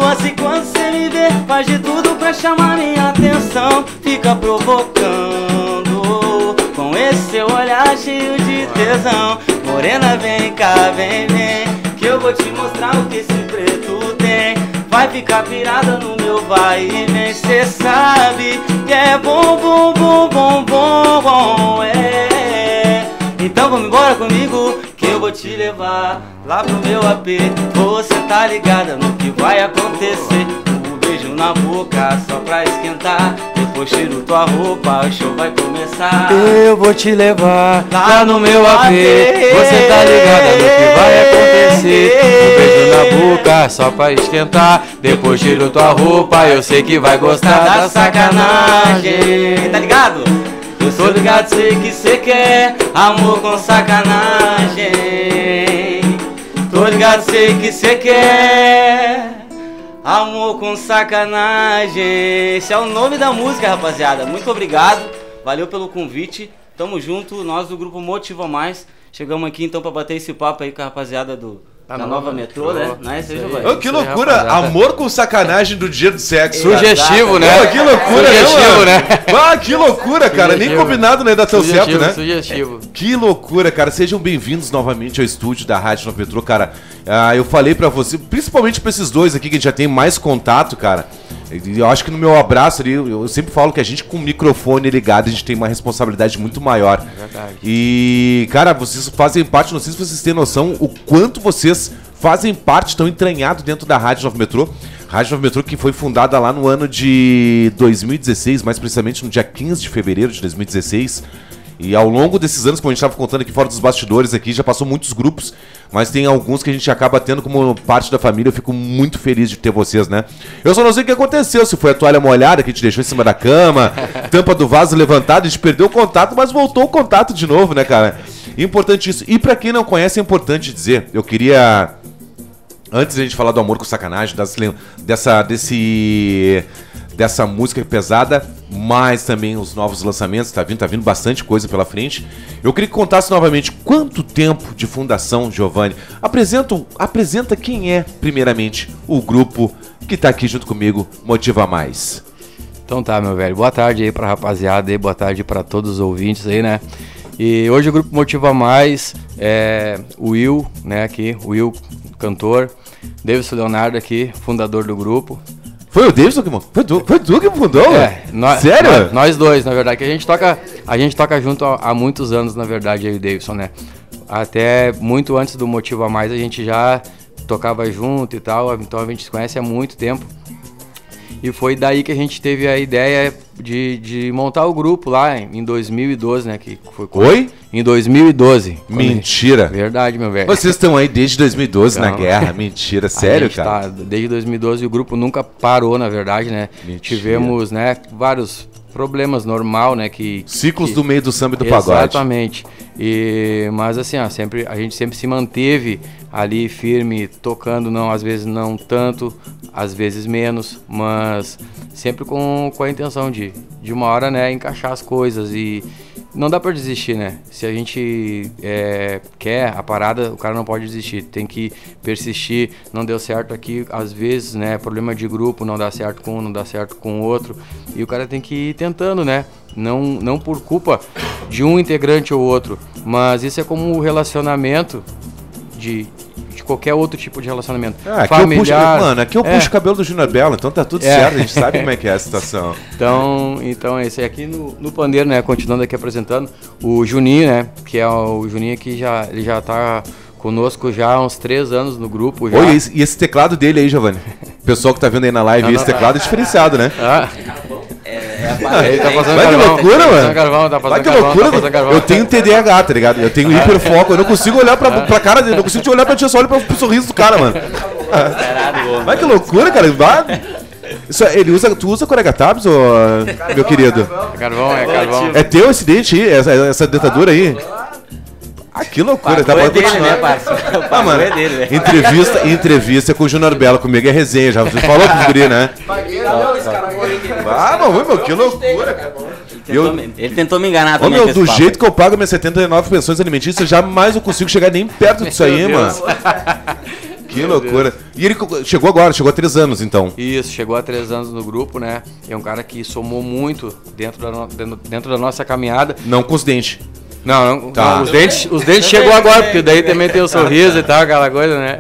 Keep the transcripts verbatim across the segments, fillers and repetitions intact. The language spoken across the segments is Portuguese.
gosto e quando cê me vê, faz de tudo pra chamar minha atenção. Fica provocando com esse seu olhar cheio de tesão. Morena, vem cá, vem, vem, que eu vou te mostrar o que esse preto tem. Vai ficar pirada no meu vai e vem, cê sabe que é bom, bom, bom, bom, bom, bom, é. Então vamos embora comigo, que eu vou te levar lá pro meu A P. Você tá ligada no que vai acontecer. Um beijo na boca só pra esquentar. Depois tiro tua roupa, o show vai começar. Eu vou te levar lá no meu A P. Você tá ligada no que vai acontecer. Um beijo na boca só pra esquentar. Depois tiro tua roupa, eu sei que vai gostar da sacanagem. Tá ligado? Eu sou ligado, sei que cê quer amor com sacanagem. Tô ligado, sei que cê quer amor com sacanagem. Esse é o nome da música, rapaziada. Muito obrigado, valeu pelo convite. Tamo junto, nós do grupo Motiva Mais. Chegamos aqui então pra bater esse papo aí com a rapaziada do... Da, da nova, nova metrô, metrô, né? Não é isso aí, oh, que loucura! Amor com sacanagem do dia do sexo. Sugestivo, né? Oh, que loucura, Sugestivo, né? Ah, que loucura, cara. Sugestivo. Nem combinado, né? Dá tão certo, né? Sugestivo. Que loucura, cara. Sejam bem-vindos novamente ao estúdio da Rádio Nova Metrô, cara. Ah, eu falei pra você, principalmente pra esses dois aqui que a gente já tem mais contato, cara. Eu acho que no meu abraço ali, eu sempre falo que a gente com o microfone ligado, a gente tem uma responsabilidade muito maior. É verdade. E, cara, vocês fazem parte, não sei se vocês têm noção o quanto vocês fazem parte, tão entranhado dentro da Rádio Nova Metrô. Rádio Nova Metrô que foi fundada lá no ano de dois mil e dezesseis, mais precisamente no dia quinze de fevereiro de dois mil e dezesseis. E ao longo desses anos, como a gente estava contando aqui fora dos bastidores aqui, já passou muitos grupos, mas tem alguns que a gente acaba tendo como parte da família. Eu fico muito feliz de ter vocês, né? Eu só não sei o que aconteceu, se foi a toalha molhada que a gente deixou em cima da cama, tampa do vaso levantada, a gente perdeu o contato, mas voltou o contato de novo, né, cara? Importante isso. E pra quem não conhece, é importante dizer, eu queria... Antes de a gente falar do Amor com Sacanagem, das, dessa, desse, dessa música pesada, mas também os novos lançamentos, tá vindo, tá vindo bastante coisa pela frente. Eu queria que contasse novamente quanto tempo de fundação, Giovanni. Apresenta, apresenta quem é, primeiramente, o grupo que tá aqui junto comigo, Motiva Mais. Então tá, meu velho. Boa tarde aí pra rapaziada aí, boa tarde pra todos os ouvintes aí, né? E hoje o grupo Motiva Mais é o Will, né, aqui, o Will, cantor, Davidson Leonardo aqui, fundador do grupo. Foi o Davidson que foi tu, foi tu que fundou? É, nós, sério? Nós, nós dois, na verdade, que a gente toca, a gente toca junto há, há muitos anos, na verdade, aí o Davidson, né? Até muito antes do Motiva Mais a gente já tocava junto e tal, então a gente se conhece há muito tempo. E foi daí que a gente teve a ideia de, de montar o grupo lá em dois mil e doze, né? Que foi quando... Oi? Em dois mil e doze. Mentira. Verdade, meu velho. Vocês estão aí desde dois mil e doze então, na guerra. Mentira, sério, cara? Tá, desde dois mil e doze o grupo nunca parou, na verdade, né? Mentira. Tivemos, né, vários problemas normal, né? Que, Ciclos que... do meio do samba e do pagode. Exatamente. E, mas assim, ó, sempre, a gente sempre se manteve ali firme, tocando, não, às vezes não tanto, às vezes menos, mas sempre com, com a intenção de, de uma hora, né, encaixar as coisas. E não dá pra desistir, né? Se a gente é, quer a parada, o cara não pode desistir, tem que persistir. Não deu certo aqui, às vezes, né, problema de grupo, não dá certo com um, não dá certo com o outro, e o cara tem que ir tentando, né? Não, não por culpa de um integrante ou outro, mas isso é como o relacionamento de, de qualquer outro tipo de relacionamento. Ah, aqui familiar. Eu puxo, mano, aqui eu puxo é. o cabelo do Júnior Belo, então tá tudo é. certo, a gente sabe como é que é a situação. Então, então é isso aí. Aqui no, no pandeiro, né, continuando aqui apresentando, o Juninho, né, que é o, o Juninho que já, ele já tá conosco já há uns três anos no grupo. Já. Oi, e esse, e esse teclado dele aí, Giovanni? O pessoal que tá vendo aí na live, não, esse não, teclado é diferenciado, né? Ah. É, é a ele tá passando Vai que carvão, loucura, tá mano. Carvão, tá Vai que carvão, loucura. Tá carvão. Eu tenho T D A H, tá ligado? Eu tenho hiperfoco. Eu não consigo olhar pra, pra cara dele. Eu não consigo te olhar pra ti, eu só olho pro, pro sorriso do cara, mano. Vai que loucura, cara. Vai. Isso, ele usa, tu usa Corega Tabs, ou, meu querido? É carvão, é carvão. É teu esse dente aí, essa, essa dentadura aí? Ah, que loucura, tá bom dele, né, parceiro? Ah, mano, é dele, né? Entrevista, entrevista com o Júnior Belo, comigo é resenha, já você falou pro guri, né? Ah, mano, meu, que loucura, cara. Ele tentou, eu... me, ele tentou me enganar também. Ô, meu, do papo. jeito que eu pago minhas setenta e nove pensões alimentícias, jamais eu consigo chegar nem perto disso aí, mano. Que loucura. E ele chegou agora, chegou há três anos, então. Isso, chegou há três anos no grupo, né? É um cara que somou muito dentro da, no, dentro, dentro da nossa caminhada. Não com os dentes. Não, não, tá. não os dentes, os dentes chegou agora, porque daí também tem o sorriso e tal, aquela coisa, né?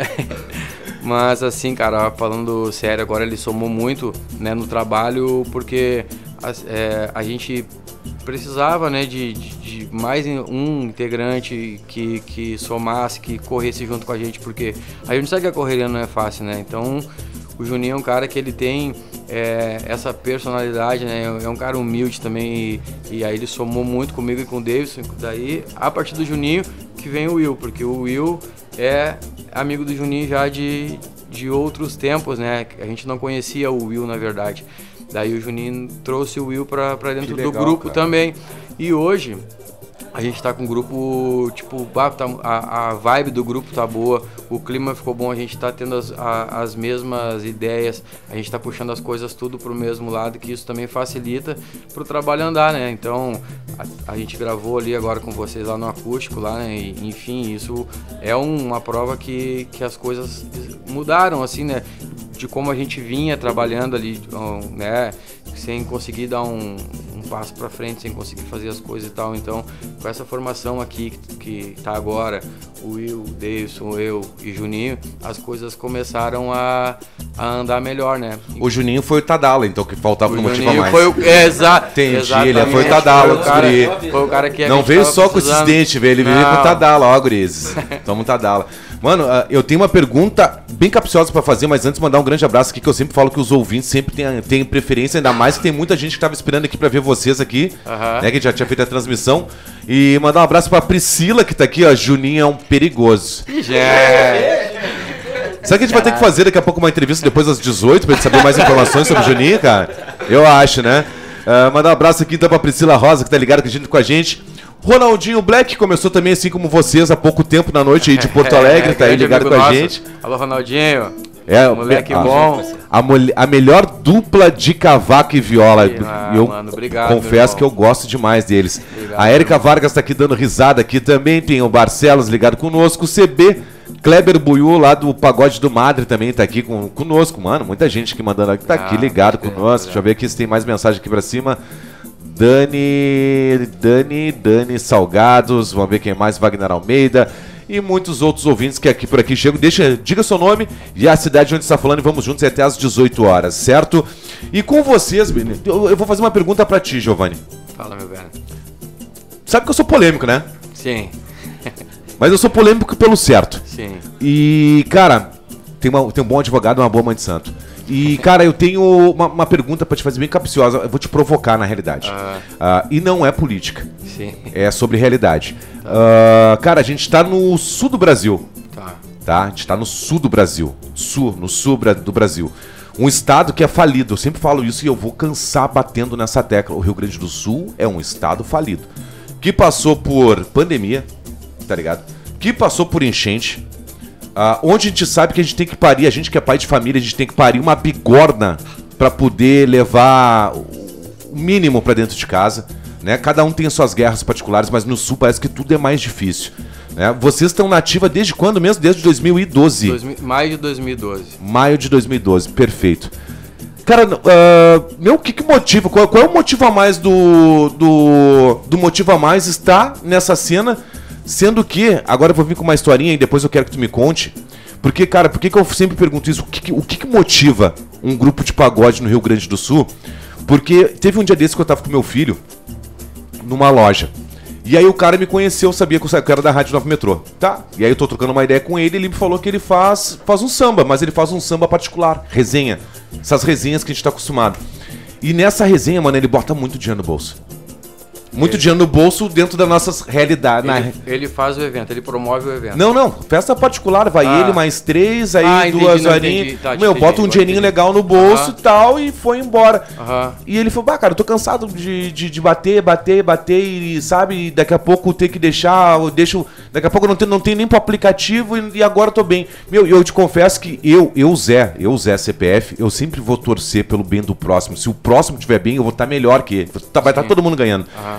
Mas assim, cara, falando sério, agora ele somou muito, né, no trabalho, porque a, é, a gente precisava, né, de, de, de mais um integrante que, que somasse, que corresse junto com a gente, porque a gente sabe que a correria não é fácil, né? Então o Juninho é um cara que ele tem é, essa personalidade, né? É um cara humilde também, e, e aí ele somou muito comigo e com o Davidson. Daí, a partir do Juninho, que vem o Will, porque o Will é amigo do Juninho já de, de outros tempos, né? A gente não conhecia o Will, na verdade. Daí o Juninho trouxe o Will pra, pra dentro legal, do grupo, cara, também. E hoje a gente tá com um grupo, tipo, a, a vibe do grupo tá boa, o clima ficou bom, a gente tá tendo as, a, as mesmas ideias, a gente tá puxando as coisas tudo pro mesmo lado, que isso também facilita pro trabalho andar, né? Então, a, a gente gravou ali agora com vocês lá no acústico, lá, né? E, enfim, isso é uma prova que, que as coisas mudaram, assim, né? De como a gente vinha trabalhando ali, né? Sem conseguir dar um, um passo para frente, sem conseguir fazer as coisas e tal. Então, com essa formação aqui que, que tá agora, o Will, o Davidson, eu e Juninho, as coisas começaram a, a andar melhor, né? O Juninho foi o Tadala, então, que faltava o no Motiva Juninho Mais. Foi o, é, exa Entendi, ele foi o Tadala, foi o cara, foi o cara que a não gente veio só precisando. com esses dentes, velho, ele não. veio com o Tadala, ó, gurizes. Tamo Tadala. Mano, eu tenho uma pergunta bem capciosa pra fazer, mas antes mandar um grande abraço aqui, que eu sempre falo que os ouvintes sempre têm, têm preferência, ainda mais que tem muita gente que tava esperando aqui pra ver vocês aqui, uhum. né, que já tinha feito a transmissão. E mandar um abraço pra Priscila, que tá aqui, ó, Juninho é um perigoso. É. Sabe que a gente vai ter que fazer daqui a pouco uma entrevista depois das dezoito, pra gente saber mais informações sobre o Juninho, cara? Eu acho, né? Uh, mandar um abraço aqui então pra Priscila Rosa, que tá ligada com a gente. Ronaldinho Black começou também, assim como vocês, há pouco tempo na noite aí de Porto Alegre, é, tá aí ligado com a nosso. gente. Alô, Ronaldinho. É, moleque a, bom. A, a, a melhor dupla de cavaco e viola. Ah, eu mano, obrigado, confesso que eu gosto demais deles. Obrigado, a Érica Vargas tá aqui dando risada aqui também. Tem o Barcelos ligado conosco. O C B, Kleber Buiú, lá do Pagode do Madre, também tá aqui com, conosco. Mano, muita gente aqui mandando aqui, tá ah, aqui ligado conosco. Deixa eu ver aqui se tem mais mensagem aqui pra cima. Dani, Dani, Dani Salgados, vamos ver quem mais, Wagner Almeida e muitos outros ouvintes que aqui por aqui chegam. Deixa, diga seu nome e a cidade onde está falando e vamos juntos até às dezoito horas, certo? E com vocês, eu, eu vou fazer uma pergunta pra ti, Giovanni. Fala, meu velho. Sabe que eu sou polêmico, né? Sim. Mas eu sou polêmico pelo certo. Sim. E, cara, tem, uma, tem um bom advogado e uma boa mãe de santo. E, cara, eu tenho uma, uma pergunta pra te fazer bem capciosa. Eu vou te provocar, na realidade. Ah. Uh, e não é política. Sim. É sobre realidade. Tá. Uh, cara, a gente tá no sul do Brasil. Tá. Tá? A gente tá no sul do Brasil. Sul, no sul do Brasil. Um estado que é falido. Eu sempre falo isso e eu vou cansar batendo nessa tecla. O Rio Grande do Sul é um estado falido. Que passou por pandemia, tá ligado? Que passou por enchente. Uh, onde a gente sabe que a gente tem que parir, a gente que é pai de família, a gente tem que parir uma bigorna para poder levar o mínimo para dentro de casa, né? Cada um tem as suas guerras particulares, mas no sul parece que tudo é mais difícil, né? Vocês estão na ativa desde quando mesmo? Desde dois mil e doze. Dois, maio de dois mil e doze. Maio de dois mil e doze, perfeito. Cara, uh, meu, o que que motiva? Qual, qual é o motivo a mais do, do, do motivo a mais estar nessa cena? Sendo que, agora eu vou vir com uma historinha e depois eu quero que tu me conte. Porque, cara, por que que eu sempre pergunto isso? O que, o que que motiva um grupo de pagode no Rio Grande do Sul? Porque teve um dia desse que eu tava com meu filho numa loja. E aí o cara me conheceu, sabia que eu era da Rádio Nova Metrô. Tá? E aí eu tô trocando uma ideia com ele e ele me falou que ele faz, faz um samba, mas ele faz um samba particular, resenha. Essas resenhas que a gente tá acostumado. E nessa resenha, mano, ele bota muito dinheiro no bolso. Muito ele... dinheiro no bolso dentro da nossa realidade. Ele, na... ele faz o evento, ele promove o evento. Não, não. Festa particular, vai ah. ele mais três, aí ah, duas entendi, horinhas. Tá, meu, bota um dinheirinho legal no bolso e uh-huh. tal e foi embora. Uh-huh. E ele falou, bah, cara, eu tô cansado de, de, de bater, bater, bater e, sabe, daqui a pouco ter que deixar, eu deixo, daqui a pouco eu não tenho, não tenho nem pro aplicativo e, e agora eu tô bem. Meu, eu te confesso que eu, eu Zé, eu Zé C P F, eu sempre vou torcer pelo bem do próximo. Se o próximo estiver bem, eu vou estar melhor que ele. Vai estar todo mundo ganhando. Uh-huh.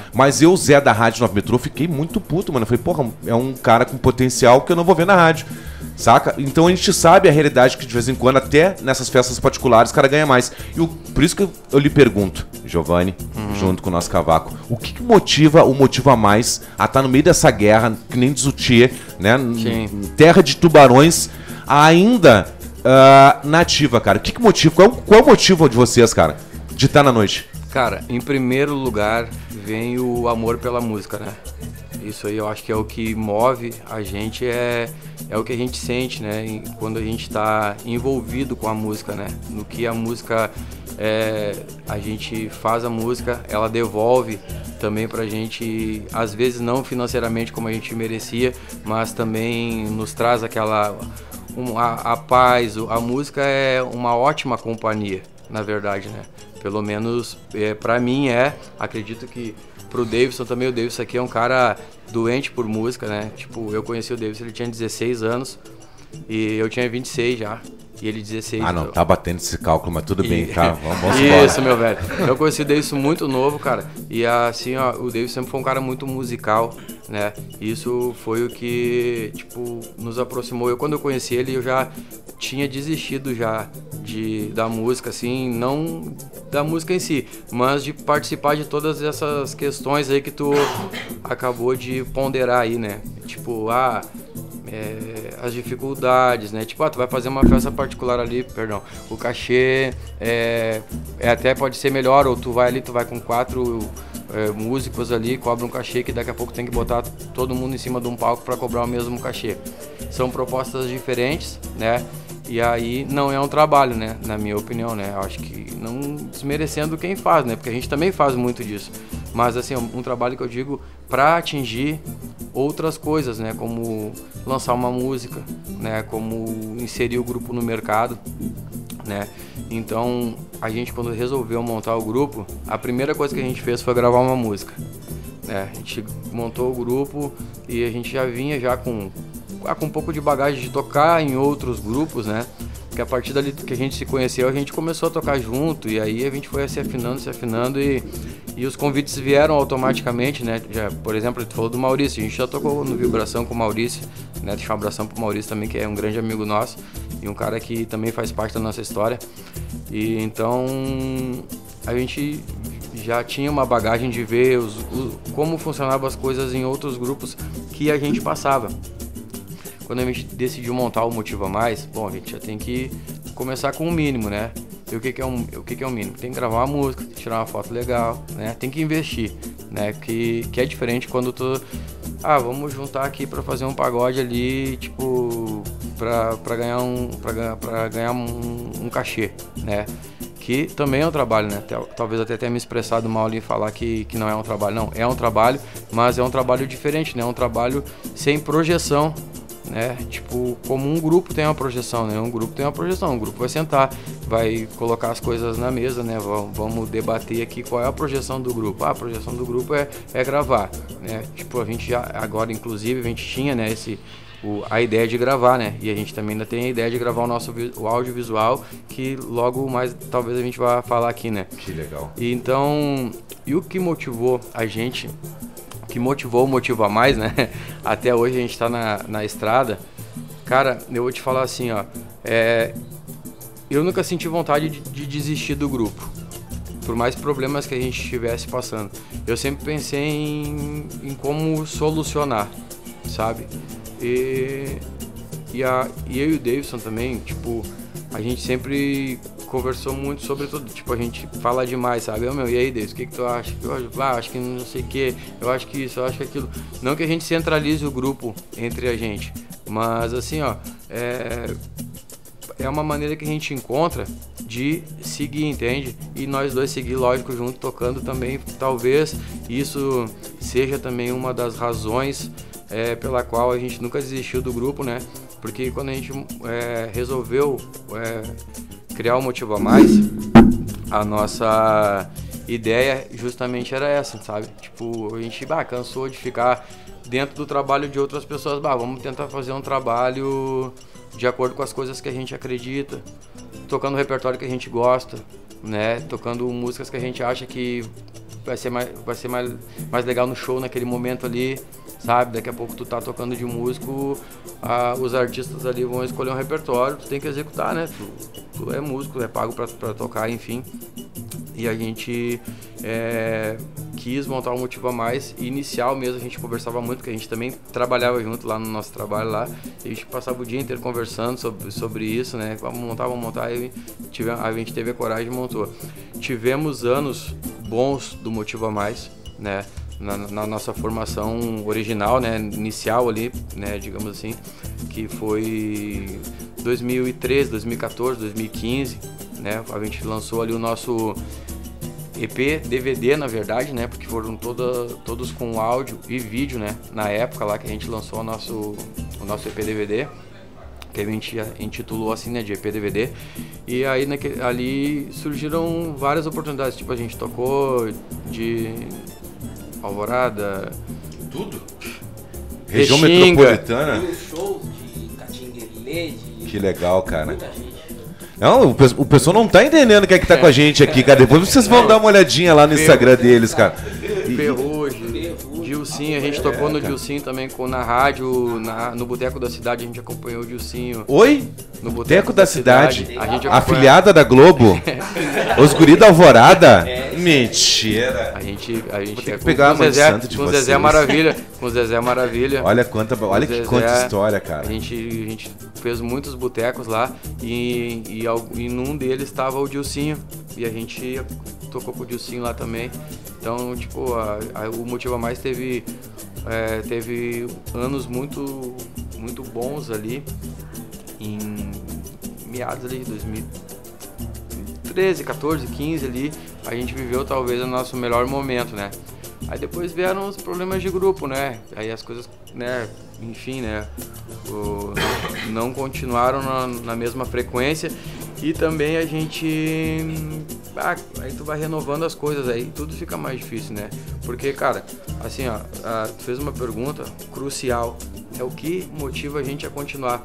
Mas eu, Zé da Rádio nove Metrô, fiquei muito puto, mano. Eu falei, porra, é um cara com potencial que eu não vou ver na rádio. Saca? Então a gente sabe a realidade que de vez em quando, até nessas festas particulares, o cara ganha mais. E o, por isso que eu, eu lhe pergunto, Giovanni, uhum. junto com o nosso cavaco, o que, que motiva o motiva mais a estar no meio dessa guerra, que nem diz o Tchê, né? Sim. Terra de tubarões, ainda uh, nativa, cara. O que, que motiva? Qual, qual é o motivo de vocês, cara, de estar na noite? Cara, em primeiro lugar vem o amor pela música, né? Isso aí eu acho que é o que move a gente, é, é o que a gente sente, né? Quando a gente está envolvido com a música, né? No que a música, é, a gente faz a música, ela devolve também pra gente, às vezes não financeiramente como a gente merecia, mas também nos traz aquela, um, a, a paz. A música é uma ótima companhia, na verdade, né? Pelo menos é, pra mim é, acredito que pro Davidson também. O Davidson aqui é um cara doente por música, né? Tipo, eu conheci o Davidson, ele tinha dezesseis anos e eu tinha vinte e seis já. E ele dezesseis. Ah, não, então... tá batendo esse cálculo, mas tudo e... bem, tá? Vamos, vamos embora. Isso, meu velho. Eu conheci o Davidson muito novo, cara. E assim, ó, o Davidson sempre foi um cara muito musical, né? Isso foi o que, tipo, nos aproximou. Eu, quando eu conheci ele, eu já tinha desistido já de, da música, assim, não da música em si, mas de participar de todas essas questões aí que tu acabou de ponderar aí, né? Tipo, ah... É, as dificuldades, né? Tipo, ah, tu vai fazer uma festa particular ali, perdão, o cachê é, é até pode ser melhor, ou tu vai ali, tu vai com quatro é, músicos ali, cobra um cachê que daqui a pouco tem que botar todo mundo em cima de um palco para cobrar o mesmo cachê. São propostas diferentes, né? E aí não é um trabalho, né? Na minha opinião, né? Eu acho que não desmerecendo quem faz, né? Porque a gente também faz muito disso. Mas assim, um, um trabalho que eu digo para atingir outras coisas, né? Como lançar uma música, né? Como inserir o grupo no mercado, né? Então, a gente quando resolveu montar o grupo, a primeira coisa que a gente fez foi gravar uma música, né? A gente montou o grupo e a gente já vinha já com com um pouco de bagagem de tocar em outros grupos, né? Porque a partir dali que a gente se conheceu, a gente começou a tocar junto e aí a gente foi se afinando, se afinando e, e os convites vieram automaticamente, né? Já, por exemplo, tu falou do Maurício, a gente já tocou no Vibração com o Maurício, né? Deixar um abração pro Maurício também, que é um grande amigo nosso e um cara que também faz parte da nossa história. E então a gente já tinha uma bagagem de ver os, os, como funcionavam as coisas em outros grupos que a gente passava. Quando a gente decidiu montar o Motiva Mais, bom, a gente já tem que começar com o mínimo, né? E o que que é um, o que que é o mínimo? Tem que gravar uma música, tem que tirar uma foto legal, né? Tem que investir, né? Que, que é diferente quando tu... Ah, vamos juntar aqui pra fazer um pagode ali, tipo, pra, pra ganhar, um, pra, pra ganhar um, um cachê, né? Que também é um trabalho, né? Talvez até tenha me expressado mal ali e falar que, que não é um trabalho. Não, é um trabalho, mas é um trabalho diferente, né? É um trabalho sem projeção, né? Tipo, como um grupo tem uma projeção, né? Um grupo tem uma projeção, um grupo vai sentar, vai colocar as coisas na mesa, né? Vamos, vamos debater aqui qual é a projeção do grupo. Ah, a projeção do grupo é, é gravar, né? Tipo, a gente já, agora inclusive, a gente tinha, né, esse, o, a ideia de gravar, né? E a gente também ainda tem a ideia de gravar o nosso o audiovisual, que logo mais talvez a gente vá falar aqui, né? Que legal. E então, e o que motivou a gente... que motivou, motiva mais, né? Até hoje a gente tá na, na estrada. Cara, eu vou te falar assim, ó. É, eu nunca senti vontade de, de desistir do grupo. Por mais problemas que a gente estivesse passando. Eu sempre pensei em, em como solucionar, sabe? E, e, a, e eu e o Davidson também, tipo, a gente sempre... conversou muito sobre tudo, tipo, a gente fala demais, sabe? Oh, meu, e aí, Deus, o que que tu acha? Eu ah, acho que não sei o que, eu acho que isso, eu acho que aquilo. Não que a gente centralize o grupo entre a gente, mas assim, ó, é, é uma maneira que a gente encontra de seguir, entende? E nós dois seguir, lógico, junto, tocando também, talvez isso seja também uma das razões é, pela qual a gente nunca desistiu do grupo, né? Porque quando a gente é, resolveu... É, criar o Motiva Mais, a nossa ideia justamente era essa, sabe? Tipo, a gente bah, cansou de ficar dentro do trabalho de outras pessoas. Bah, vamos tentar fazer um trabalho de acordo com as coisas que a gente acredita, tocando o repertório que a gente gosta, né? Tocando músicas que a gente acha que vai ser, mais, vai ser mais, mais legal no show naquele momento ali, sabe? Daqui a pouco tu tá tocando de músico, ah, os artistas ali vão escolher um repertório, tu tem que executar, né? Tu, tu é músico, é pago pra, pra tocar, enfim. E a gente é, quis montar um Motiva Mais. Inicial mesmo a gente conversava muito, porque a gente também trabalhava junto lá no nosso trabalho lá. E a gente passava o dia inteiro conversando sobre, sobre isso, né? Vamos montar, vamos montar. E tive, a gente teve a coragem e montou. Tivemos anos bons do Motiva Mais, né? Na, na nossa formação original, né? Inicial ali, né? Digamos assim, que foi dois mil e treze, dois mil e quatorze, dois mil e quinze, né? A gente lançou ali o nosso E P, D V D, na verdade, né? Porque foram toda, todos com áudio e vídeo, né? Na época lá que a gente lançou o nosso, o nosso E P D V D, que a gente intitulou assim, né? De E P D V D. E aí naquele, ali surgiram várias oportunidades. Tipo, a gente tocou de Alvorada... Tudo? Região Pexinga, metropolitana? Shows de Catinguelê, de... Que legal, cara. Muita gente. Não, o, pe o pessoal não tá entendendo o que é que tá com a gente aqui, cara. Depois vocês vão dar uma olhadinha lá no Instagram deles, cara. E, Ferrugem, Dilcinho, a gente tocou no Dilcinho também com, na rádio, na, no Boteco da Cidade, a gente acompanhou o Dilcinho. Oi? No Boteco da Cidade? A gente Afiliada da Globo? Os guri da Alvorada? Mentira. A gente, a gente ter que com, pegar com a o Zezé, santo de com o Zezé vocês. Maravilha, com o Zezé Maravilha. Olha quanta, olha que Zezé, quanta história, cara. A gente, a gente fez muitos botecos lá e, e, al- e num deles estava o Dilcinho e a gente tocou com o Dilcinho lá também. Então, tipo, a, a, o Motiva Mais teve, é, teve anos muito, muito bons ali, em meados ali de dois mil e treze, quatorze, quinze ali, a gente viveu talvez o nosso melhor momento, né? Aí depois vieram os problemas de grupo, né? Aí as coisas, né, enfim, né, o, não continuaram na, na mesma frequência e também a gente, ah, aí tu vai renovando as coisas, aí tudo fica mais difícil, né? Porque, cara, assim, ó, a, tu fez uma pergunta crucial, é o que motiva a gente a continuar.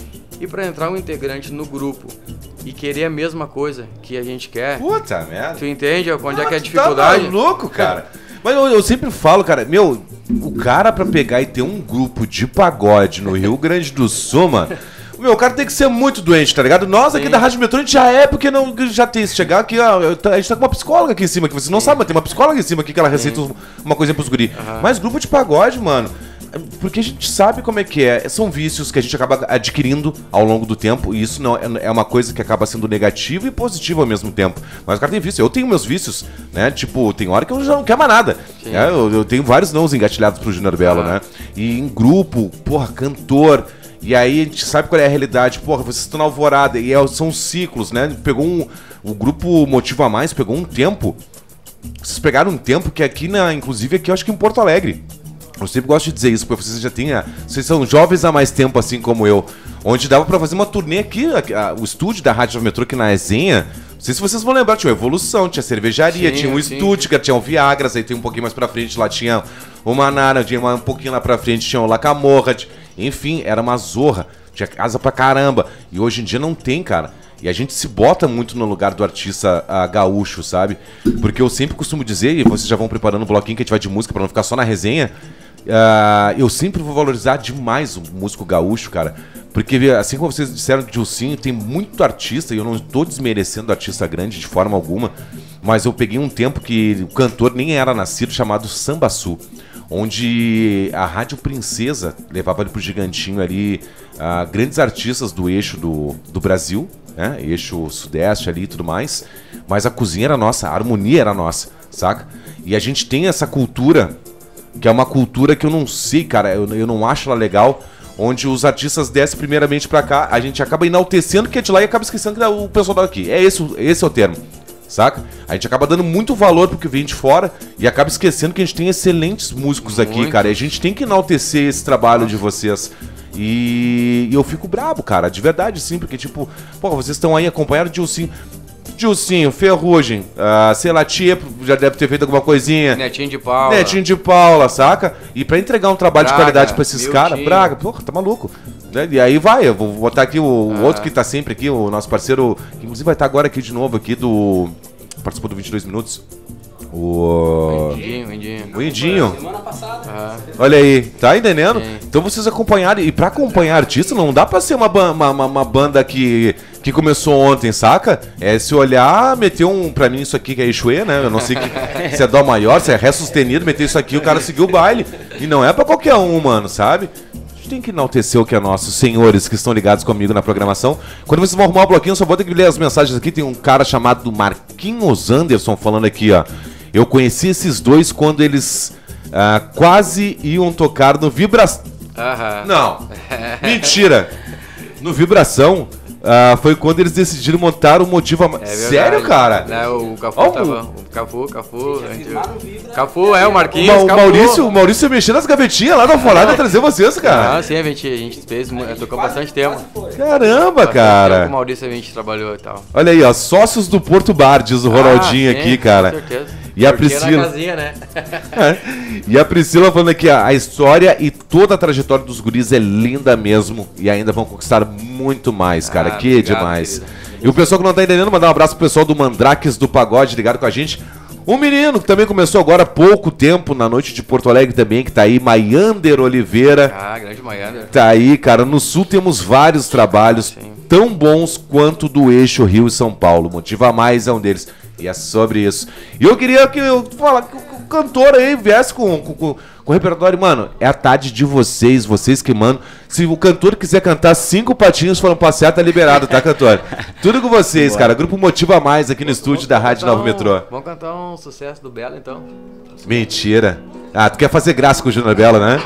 E para entrar um integrante no grupo e querer a mesma coisa que a gente quer, Puta merda. tu entende onde é que é a Tu dificuldade? Tá louco, cara. Mas eu, eu sempre falo, cara, meu, o cara pra pegar e ter um grupo de pagode no Rio Grande do Sul, mano, o meu, o cara tem que ser muito doente, tá ligado? Nós aqui Sim. da Rádio Metrô, a gente já é, porque não, já tem, se chegar aqui, ó, eu- a gente tá com uma psicóloga aqui em cima, que vocês não sabem, mas tem uma psicóloga aqui em cima aqui que ela receita uma coisinha pros guri. Aham. Mas grupo de pagode, mano, porque a gente sabe como é que é, são vícios que a gente acaba adquirindo ao longo do tempo, e isso não é, é uma coisa que acaba sendo negativa e positiva ao mesmo tempo. Mas o cara tem vício, eu tenho meus vícios, né? Tipo, tem hora que eu já não quero mais nada. né? Eu, eu tenho vários nãos engatilhados pro Júnior Belo, Ah. né? E em grupo, porra, cantor. E aí a gente sabe qual é a realidade. Porra, vocês estão na Alvorada, e é- são ciclos, né? Pegou um. O grupo Motiva Mais pegou um tempo. Vocês pegaram um tempo que aqui, na, inclusive aqui, eu acho que em Porto Alegre. Eu sempre gosto de dizer isso, porque vocês já têm. a- Vocês são jovens há mais tempo, assim como eu. Onde dava pra fazer uma turnê aqui, a- a- o estúdio da Rádio Metrô aqui na Resenha. Não sei se vocês vão lembrar, tinha uma Evolução, tinha cervejaria, Sim, tinha um sim. Stuttgart, tinha um Viagras, aí tem um pouquinho mais pra frente, lá tinha o Manara, tinha uma- um pouquinho lá pra frente, tinha o Lacamorra. Enfim, era uma zorra. Tinha casa pra caramba. E hoje em dia não tem, cara. E a gente se bota muito no lugar do artista ah, gaúcho, sabe? Porque eu sempre costumo dizer, e vocês já vão preparando o bloquinho que a gente vai de música pra não ficar só na resenha. ah, eu sempre vou valorizar demais o músico gaúcho, cara. Porque, assim como vocês disseram de Dilcinho, tem muito artista, e eu não estou desmerecendo artista grande de forma alguma, mas eu peguei um tempo que o cantor nem era nascido, chamado Sambaçu, onde a Rádio Princesa levava ele pro gigantinho ali ah, grandes artistas do eixo do, do Brasil, né? Eixo sudeste ali e tudo mais, mas a cozinha era nossa, a harmonia era nossa, saca? E a gente tem essa cultura, que é uma cultura que eu não sei, cara, eu, eu não acho ela legal, onde os artistas descem primeiramente pra cá, a gente acaba enaltecendo que é de lá e acaba esquecendo que é o pessoal daqui. É esse, esse é o termo, saca? A gente acaba dando muito valor pro que vem de fora e acaba esquecendo que a gente tem excelentes músicos aqui, Muito. cara. E a gente tem que enaltecer esse trabalho de vocês. E, e eu fico brabo, cara, de verdade, sim, porque tipo, pô, vocês estão aí acompanhando o Dilcinho. Dilcinho, Ferrugem, ah, sei lá, Tia já deve ter feito alguma coisinha. Netinho de Paula. Netinho de Paula, saca? E pra entregar um trabalho Braga, de qualidade pra esses meu caras, tio. Braga, porra, tá maluco. Né? E aí vai, eu vou botar aqui o, o Ah. outro que tá sempre aqui, o nosso parceiro, que inclusive vai estar agora aqui de novo, aqui do... Participou do vinte e dois minutos. O... Indinho, Indinho. O Indinho. Semana passada. Ah, Olha aí, tá entendendo? Sim. Então vocês acompanharam. E pra acompanhar artista, não dá pra ser uma, ba- uma, uma- uma banda que, que começou ontem, saca? É se olhar, meter um. Pra mim, isso aqui que é Exuê, né? Eu não sei que, se é Dó maior, se é Ré sustenido, meter isso aqui, o cara seguiu o baile. E não é pra qualquer um, mano, sabe? A gente tem que enaltecer o que é nosso, os senhores que estão ligados comigo na programação. Quando vocês vão arrumar o bloquinho, só vou ter que ler as mensagens aqui. Tem um cara chamado Marquinhos Anderson falando aqui, ó. Eu conheci esses dois quando eles ah, quase iam tocar no Vibração. aham. Não, mentira. No Vibração, ah, foi quando eles decidiram montar o Motiva... É verdade. Sério, cara? É, o Cafu Ó, o- tava. O Cafu, Cafu. a gente- Lá no Vibra. Cafu, é o O, Marquinhos. Ma- o Cafu. Maurício, o Maurício mexendo nas gavetinhas lá na Alvorada pra trazer vocês, cara. Ah, sim, a gente, a gente fez, mu- tocou bastante tempo. Caramba, Bastante tempo com o cara. Maurício a gente trabalhou e tal. Olha aí, ó, sócios do Porto Bar, diz o Ronaldinho Ah, sim, aqui, cara. Com certeza. E a Porque era Priscila? casinha, né? É. E a Priscila falando aqui, ó, a história e toda a trajetória dos guris é linda mesmo. E ainda vão conquistar muito mais, cara. Ah, que obrigado, demais. querida. E o pessoal que não tá entendendo, mandar um abraço pro pessoal do Mandrakes do Pagode, ligado com a gente. Um menino que também começou agora há pouco tempo, na noite de Porto Alegre também, que tá aí, Maiander Oliveira. Ah, grande Maiander. Tá aí, cara. No Sul temos vários trabalhos Sim. tão bons quanto do eixo Rio e São Paulo. Motiva Mais é um deles. E é sobre isso. E eu queria que eu fala, que o cantor aí viesse com, com, com, com o repertório. Mano, é a tarde de vocês, vocês que mandam. Se o cantor quiser cantar cinco patinhos foram passear, tá liberado, tá, cantor? Tudo com vocês, cara. Grupo Motiva Mais aqui no estúdio da Rádio Nova Metrô. Vamos cantar um sucesso do Belo, então. Mentira. Ah, tu quer fazer graça com o Júnior Bela, né?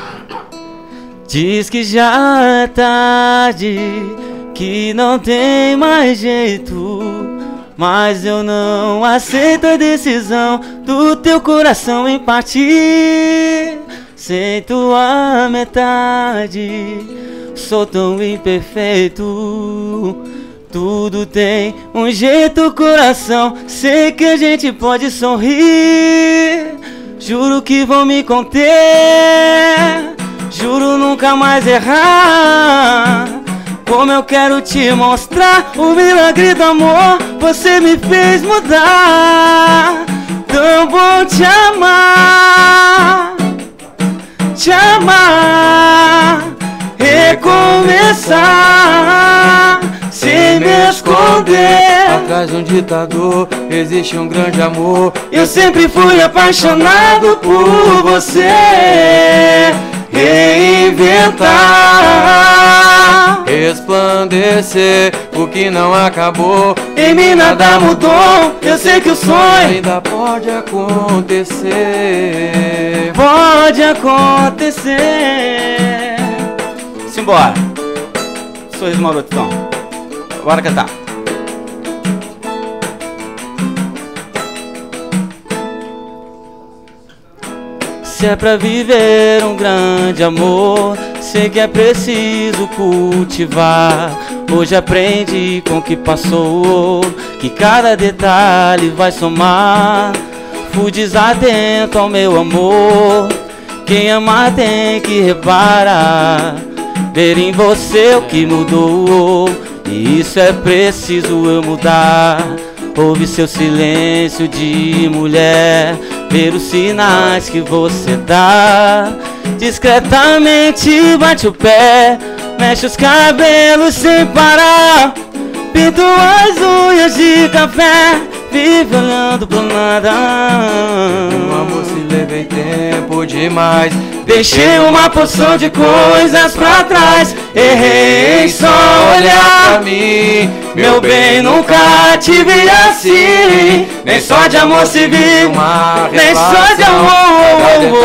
Diz que já é tarde, que não tem mais jeito. Mas eu não aceito a decisão do teu coração em partir. Sem tua metade, sou tão imperfeito. Tudo tem um jeito, coração. Sei que a gente pode sorrir. Juro que vou me conter. Juro nunca mais errar. Como eu quero te mostrar o milagre do amor, você me fez mudar. Tão bom te amar, te amar, recomeçar, sem me esconder. Atrás de um ditador existe um grande amor. Eu sempre fui apaixonado por você. Reinventar, Resplandecer o que não acabou. em mim nada mudou. Eu sei que o sonho Ainda pode acontecer. pode acontecer. Simbora. Sorriso marotão. Bora cantar. Se é pra viver um grande amor, sei que é preciso cultivar. Hoje aprendi com o que passou, que cada detalhe vai somar. Fui desatento ao meu amor, quem ama tem que reparar. Ver em você o que mudou, e isso é preciso eu mudar. Ouve seu silêncio de mulher, ver os sinais que você dá. Discretamente bate o pé, mexe os cabelos sem parar. Pinto as unhas de café, vive olhando pro nada. Um amor se levei tempo demais. Deixei uma porção de coisas pra trás. Errei em só olhar pra mim. Meu bem, nunca te vi assim. Nem só de amor se vive, Uma nem só de relação. amor.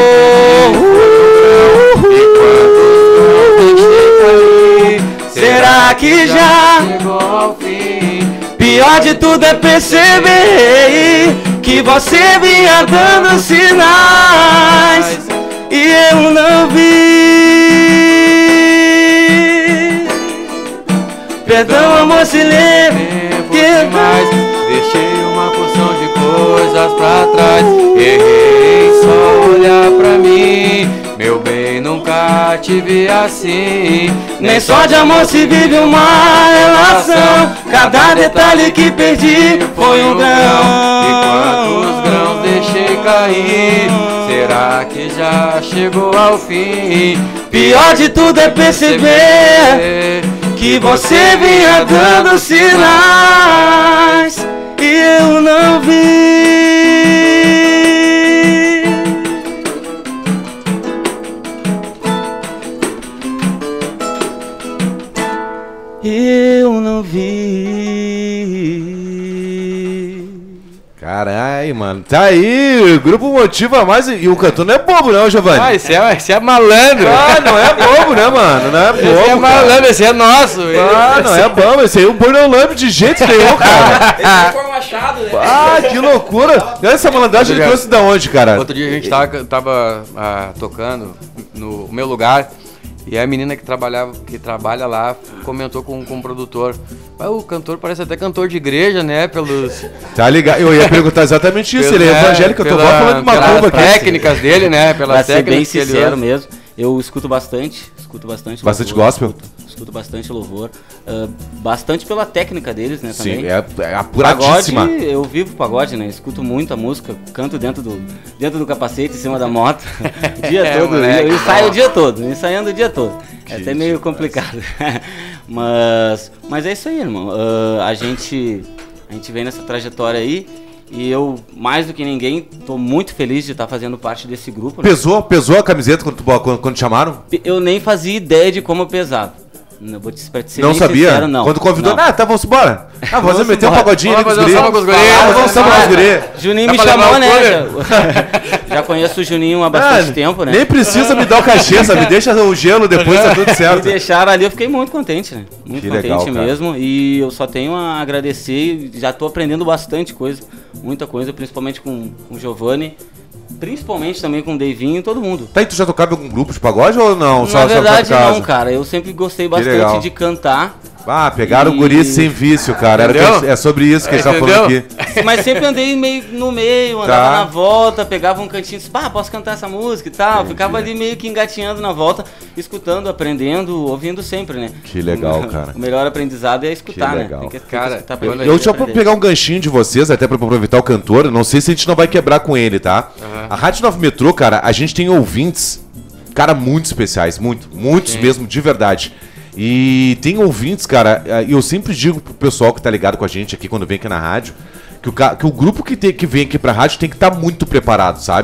Será que já? Chegou ao fim. Pior de tudo é perceber que você vinha dando sinais e eu não vi. Perdão, amor, se lembre Tempo que demais. Deixei uma porção de coisas pra trás. Errei em só olhar pra mim. Meu bem, nunca te vi assim. nem só de amor se vive uma relação. Cada detalhe que perdi foi um E quantos grãos grão. vida chegou ao fim. Pior de tudo é perceber que você vinha dando sinais e eu não vi. Eu não vi. Caralho, mano. Tá aí, o grupo motiva mais. E o cantor não é bobo, não, Giovanni. Ah, esse é, esse é malandro. Ah, não é bobo, né, mano? Não é bobo. Esse é malandro, esse é nosso. Ah, não é bobo. Esse aí o boi não lambe de jeito nenhum, cara. Esse foi machado, né? Ah, que loucura. Essa malandragem ele trouxe da onde, cara? Outro dia a gente tava, tava ah, tocando no meu lugar. E a menina que, trabalhava, que trabalha lá comentou com, com o produtor: ah, o cantor parece até cantor de igreja, né? Pelos. Tá ligado? Eu ia perguntar exatamente isso. Ele é evangélico, eu tô pela, falando de uma curva aqui. Pelas técnicas dele, né? Pelas Pra ser bem técnicas que ele sincero usa. mesmo, eu escuto bastante, escuto bastante Bastante louvor, gospel? Escuto, escuto bastante louvor, uh, bastante pela técnica deles, né, também. Sim, é, é apuradíssima. Pagode, eu vivo pagode, né, escuto muito a música, canto dentro do, dentro do capacete, em cima da moto, o dia É, todo, moleque, eu ensaio o dia todo, ensaiando o dia todo. É até meio complicado, mas, mas é isso aí, irmão, uh, a gente, a gente vem nessa trajetória aí. E eu, mais do que ninguém, tô muito feliz de estar fazendo parte desse grupo. Né? Pesou, pesou a camiseta quando, tu- quando, quando te chamaram? Eu nem fazia ideia de como pesado. Não vou te, pra te ser Não bem sabia? sincero, não. Quando convidou, Não. ah, tá, vamos embora. Ah, vamos Vamos meter um embora. pagodinho ali com Vamos os fazer guri. um samba com os guri. Ah, vamos samba com os guri. Juninho Dá me pra levar chamou, o né? cooler? Já, já conheço o Juninho há bastante Ah, tempo, né? Nem precisa me dar o cachê, sabe? Deixa o gelo depois, tá tudo Me certo. deixaram ali, eu fiquei muito contente, né? Muito Que contente legal, cara. mesmo. E eu só tenho a agradecer e já tô aprendendo bastante coisa. Muita coisa, principalmente com, com o Giovanni. Principalmente também com o Davinho e todo mundo. Tá, e tu já tocava em algum grupo de pagode ou não? Na verdade, só casa? não, cara. Eu sempre gostei legal. bastante de cantar. Ah, pegaram E- o guri sem vício, cara. Era Entendeu? que- é sobre isso que a gente tá falando aqui. Entendeu? Mas sempre andei meio no meio, andava Tá. na volta, pegava um cantinho e disse, pá, posso cantar essa música e tal. Ficava ali meio que engatinhando na volta, escutando, aprendendo, ouvindo sempre, né? Que legal, cara. O melhor aprendizado é escutar, Que né? legal. Tem que, tem que Cara, escutar pra eu- aprender, Eu deixa eu aprender. pegar um ganchinho de vocês, até pra aproveitar o cantor. Não sei se a gente não vai quebrar com ele, tá? A Rádio Nove Metrô, cara, a gente tem ouvintes, cara, muito especiais, muito, muitos mesmo, de verdade. E tem ouvintes, cara, e eu sempre digo pro pessoal que tá ligado com a gente aqui quando vem aqui na rádio, que o, ca- que o grupo que, tem, que vem aqui pra rádio tem que estar muito preparado, sabe?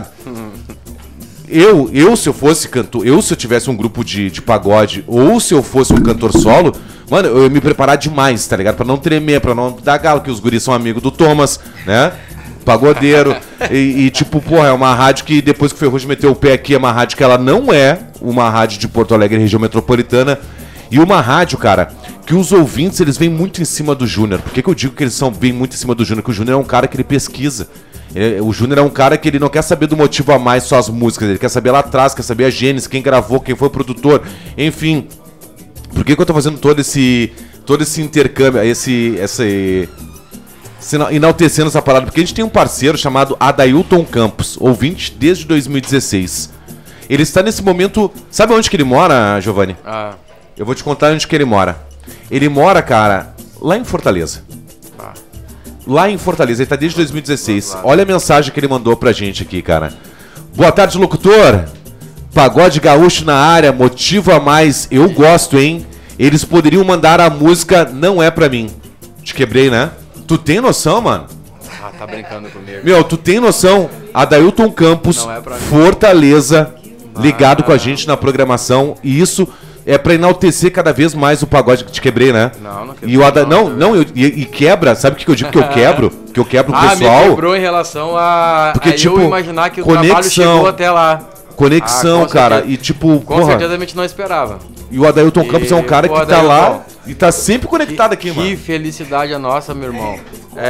Eu, eu, se eu fosse cantor, eu se eu tivesse um grupo de, de pagode, ou se eu fosse um cantor solo, mano, eu ia me preparar demais, tá ligado? Pra não tremer, pra não dar galo, que os guris são amigos do Thomas, né? Pagodeiro. E, e, tipo, porra, é uma rádio que depois que o Ferrugem meteu o pé aqui, é uma rádio que ela não é uma rádio de Porto Alegre, região metropolitana. E uma rádio, cara, que os ouvintes, eles vêm muito em cima do Júnior. Por que, que eu digo que eles são vêm muito em cima do Júnior? Porque o Júnior é um cara que ele pesquisa. Ele- o Júnior é um cara que ele não quer saber do motivo a mais só as músicas. Ele quer saber lá atrás, quer saber a gênese, quem gravou, quem foi o produtor. Enfim, por que, que eu tô fazendo todo esse, todo esse intercâmbio, esse, esse, esse enaltecendo essa palavra? Porque a gente tem um parceiro chamado Adailton Campos, ouvinte desde dois mil e dezesseis. Ele está nesse momento... Sabe onde que ele mora, Giovanni? Ah, Eu vou te contar onde que ele mora. Ele mora, cara, lá em Fortaleza. Ah. Lá em Fortaleza, ele tá desde dois mil e dezesseis. Olha a mensagem que ele mandou pra gente aqui, cara. Boa tarde, locutor. Pagode gaúcho na área, motivo a mais. Eu gosto, hein? Eles poderiam mandar a música Não É Pra Mim. Te quebrei, né? Tu tem noção, mano? ah, tá brincando comigo. Meu, tu tem noção? Adailton Campos, Não é pra mim. Fortaleza, ligado Ah. com a gente na programação. E isso é pra enaltecer cada vez mais o pagode que te quebrei, né? Não, não E quebrou, o Ada... não, Não, não, eu- e, e quebra, sabe o que que eu digo que eu quebro? Que eu quebro o Ah, me pessoal. quebrou em relação a, Porque, a tipo, eu imaginar que o trabalho conexão. chegou até lá. Conexão, Ah, com cara. certeza. E tipo, Com porra. certeza a gente não esperava. E o Adailton E Campos é um cara o que tá lá Adailton- e tá sempre conectado aqui, que mano. felicidade a nossa, meu irmão.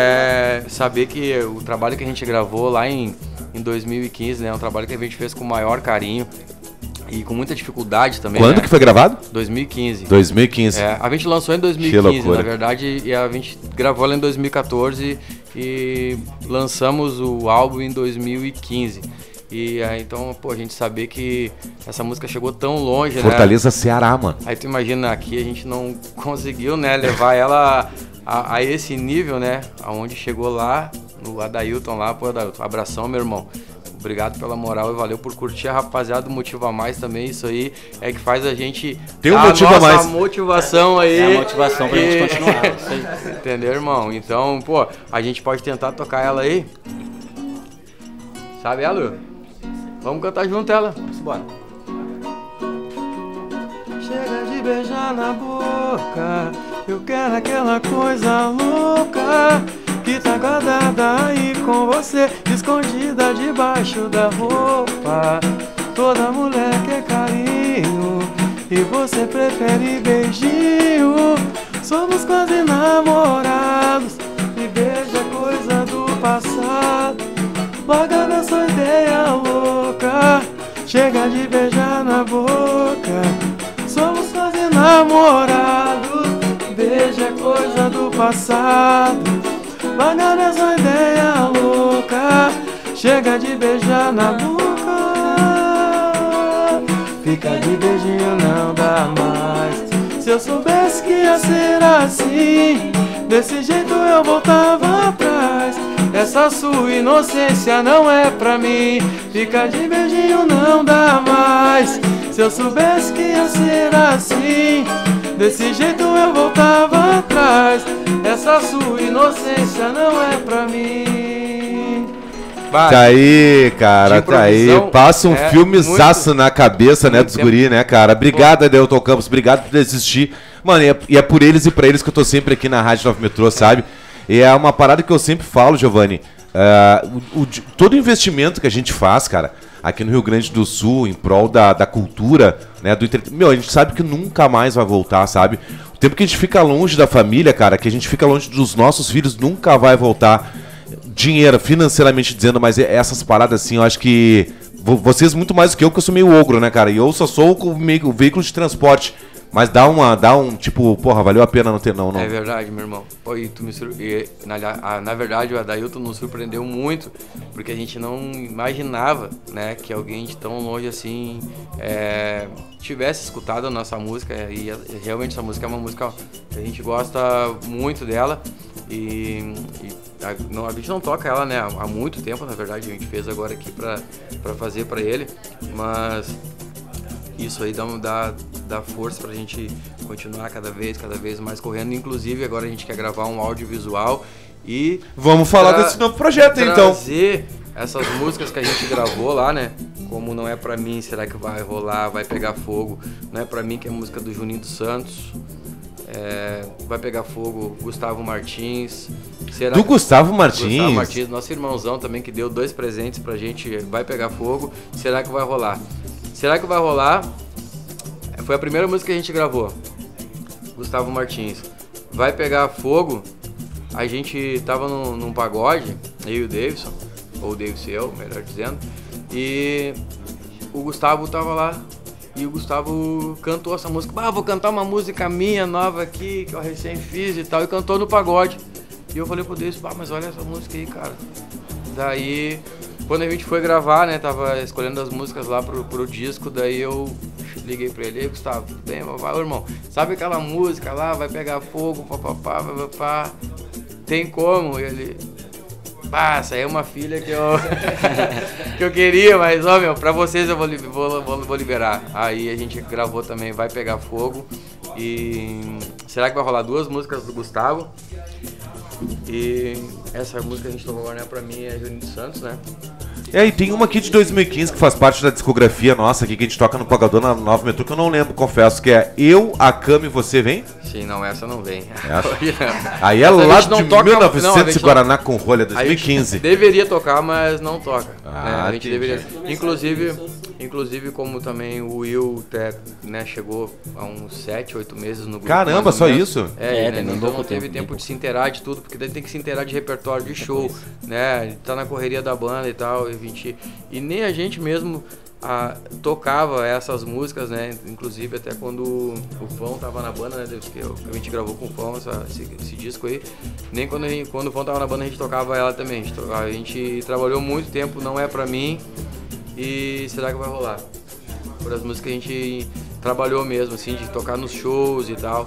É saber que o trabalho que a gente gravou lá em, em dois mil e quinze, né? É um trabalho que a gente fez com o maior carinho e com muita dificuldade também. Quando né? que foi gravado? dois mil e quinze. dois mil e quinze. É, a gente lançou em dois mil e Que quinze, loucura. na verdade, e a gente gravou ela em dois mil e quatorze e lançamos o álbum em dois mil e quinze. E aí, então, pô, a gente saber que essa música chegou tão longe, né? Fortaleza, Ceará, mano. Aí tu imagina, aqui a gente não conseguiu, né, levar ela a, a esse nível, né, aonde chegou lá, no Adailton lá, pô, Adailton, abração, meu irmão. obrigado pela moral e valeu por curtir a rapaziada do Motiva Mais também. Isso aí é que faz a gente tem um dar motivo a a mais. motivação aí. É a motivação pra e... gente continuar. Isso aí. Entendeu, irmão? Então, pô, a gente pode tentar tocar ela aí. Sabe ela? Vamos cantar junto ela. Vamos embora. Chega de beijar na boca, eu quero aquela coisa louca que tá guardada aí com você, escondida debaixo da roupa. Toda mulher quer carinho e você prefere beijinho. Somos quase namorados e beijo é coisa do passado. Larga dessa ideia louca, chega de beijar na boca. Somos quase namorados, beijo é coisa do passado. Larga dessa ideia louca, chega de beijar na boca. Fica de beijinho não dá mais. Se eu soubesse que ia ser assim, desse jeito eu voltava atrás. Essa sua inocência não é pra mim. Fica de beijinho não dá mais. Se eu soubesse que ia ser assim, desse jeito eu voltava atrás. Essa sua inocência não é pra mim. Vai. Tá aí, cara, tá aí. Passa um é filmezaço muito, na cabeça, né, dos tempo. guri, né, cara? Obrigado, Adelton Campos, obrigado por existir. Mano, e é, e é por eles e pra eles que eu tô sempre aqui na Rádio nove Metrô, sabe? E é uma parada que eu sempre falo, Giovanni. Uh, o, o, todo investimento que a gente faz, cara, aqui no Rio Grande do Sul, em prol da, da cultura, né, do entretenimento, meu, a gente sabe que nunca mais vai voltar, sabe? O tempo que a gente fica longe da família, cara, que a gente fica longe dos nossos filhos, nunca vai voltar. Dinheiro, financeiramente dizendo, mas essas paradas assim, eu acho que vocês muito mais do que eu, que eu sou meio ogro, né, cara? E eu só sou o, meio, o veículo de transporte. Mas dá uma, dá um, tipo, porra, valeu a pena não ter não, não. É verdade, meu irmão. Pô, e tu me sur... e, na, a, na verdade, o Adailton nos surpreendeu muito, porque a gente não imaginava, né, que alguém de tão longe assim é, tivesse escutado a nossa música. E realmente essa música é uma música que a gente gosta muito dela. E, e a, não, a gente não toca ela, né, há muito tempo, na verdade. A gente fez agora aqui pra, pra fazer pra ele, mas isso aí dá, dá, dá força pra gente continuar cada vez, cada vez mais correndo. Inclusive, agora a gente quer gravar um audiovisual e... Vamos falar tra- desse novo projeto, trazer então. Trazer essas músicas que a gente gravou lá, né? Como Não É Pra Mim, Será Que Vai Rolar, Vai Pegar Fogo. Não É Pra Mim, que é a música do Juninho dos Santos. É, Vai Pegar Fogo, Gustavo Martins. Será do que... Gustavo Martins? Gustavo Martins, nosso irmãozão também, que deu dois presentes pra gente. Vai Pegar Fogo, Será Que Vai Rolar. Será Que Vai Rolar? Foi a primeira música que a gente gravou. Gustavo Martins. Vai Pegar Fogo. A gente tava num, num pagode, eu e o Davidson, ou o Davidson e eu, melhor dizendo. E o Gustavo tava lá. E o Gustavo cantou essa música. Ah, vou cantar uma música minha nova aqui, que eu recém fiz e tal. E cantou no pagode. E eu falei pro Davidson, ah, mas olha essa música aí, cara. Daí... Quando a gente foi gravar, né, tava escolhendo as músicas lá pro, pro disco, daí eu liguei pra ele, ei, Gustavo, tudo bem, vai, irmão, sabe aquela música lá, Vai Pegar Fogo, papapá, papapá, tem como? E ele, pá, essa aí é uma filha que eu, que eu queria, mas, ó, meu, pra vocês eu vou, vou, vou, vou liberar. Aí a gente gravou também Vai Pegar Fogo e será que vai rolar duas músicas do Gustavo? E essa música que a gente tocou agora, né, pra mim é Juninho dos Santos, né? É, e tem uma aqui de dois mil e quinze que faz parte da discografia nossa aqui, que a gente toca no Pagador na nove Metrô, que eu não lembro, confesso, que é Eu, a Cama e Você, vem? Sim, não, essa não vem. Essa? Aí é Essa lá de toca, mil e novecentos e Guaraná não... com rolha, dois mil e quinze. Deveria tocar, mas não toca. Ah, né? A gente entendi. deveria. Inclusive, inclusive, como também o Will até, né, chegou há uns sete, oito meses no grupo. Caramba, só menos. isso? É, É, né? tem Então pouco não teve tempo, tempo tem de se inteirar de tudo, porque daí tem que se inteirar de repertório, de show, né? Tá na correria da banda e tal. E, a gente, e nem a gente mesmo a, tocava essas músicas, né? Inclusive até quando o Fão tava na banda, né? Que a gente gravou com o Fão essa, esse, esse disco aí. Nem quando, a gente, quando o Fão tava na banda a gente tocava ela também. A gente, tocava, a gente trabalhou muito tempo, Não É Pra Mim. E Será Que Vai Rolar? Por as músicas que a gente trabalhou mesmo, assim, de tocar nos shows e tal.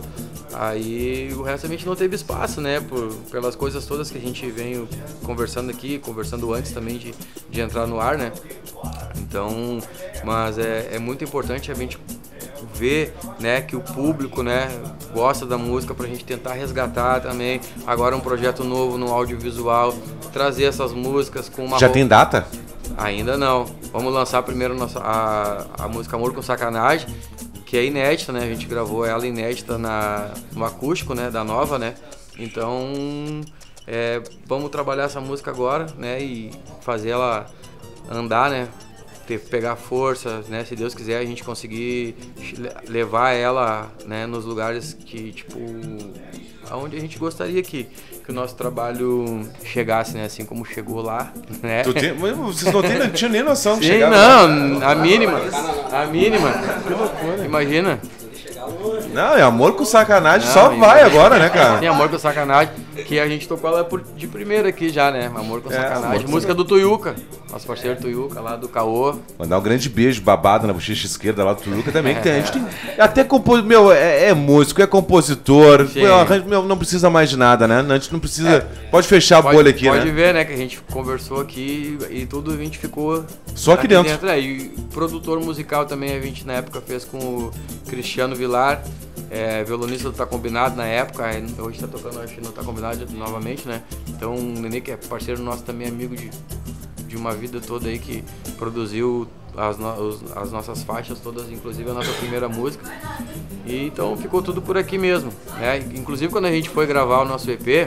Aí o resto a gente não teve espaço, né? Por, pelas coisas todas que a gente vem conversando aqui, conversando antes também de, de entrar no ar, né? Então, mas é, é muito importante a gente ver, né, que o público, né, gosta da música pra gente tentar resgatar também. Agora um projeto novo no audiovisual, trazer essas músicas com uma... Já roupa... tem data? Ainda não. Vamos lançar primeiro nossa, a, a música Amor com Sacanagem, que é inédita, né? A gente gravou ela inédita na, no acústico, né? Da Nova, né? Então, é, vamos trabalhar essa música agora, né? E fazer ela andar, né? Ter, pegar força, né? Se Deus quiser, a gente conseguir levar ela, né? Nos lugares que, tipo... aonde a gente gostaria que, que o nosso trabalho chegasse, né? Assim como chegou lá, né? Tu tem, vocês não, tem, não tinham nem noção que Sim, chegava. não, a mínima, a mínima. Que loucura. Imagina. Não, é Amor com Sacanagem, Não, só vai imagina. agora, né, cara? Tem Amor com Sacanagem, que a gente tocou ela por, de primeira aqui já, né? Amor com É, Sacanagem. Amor com Música do Tuiuca, nosso parceiro Tuiuca, lá do Caô. Mandar um grande beijo babado na bochecha esquerda lá do Turuca também, que tem, a gente tem até compositor, meu, é, é músico, é compositor, meu, meu, não precisa mais de nada, né? A gente não precisa, é, pode fechar a pode, bolha aqui, pode né? ver, né, que a gente conversou aqui e tudo a gente ficou só aqui, aqui dentro. dentro né? E produtor musical também a gente na época fez com o Cristiano Vilar, é, violonista do Tá Combinado na época, hoje tá tocando, acho que não Tá Combinado novamente, né? Então o Nenê, que é parceiro nosso também, amigo de, de uma vida toda aí, que produziu as, no, os, as nossas faixas todas, inclusive a nossa primeira música. E então ficou tudo por aqui mesmo, né? Inclusive quando a gente foi gravar o nosso E P,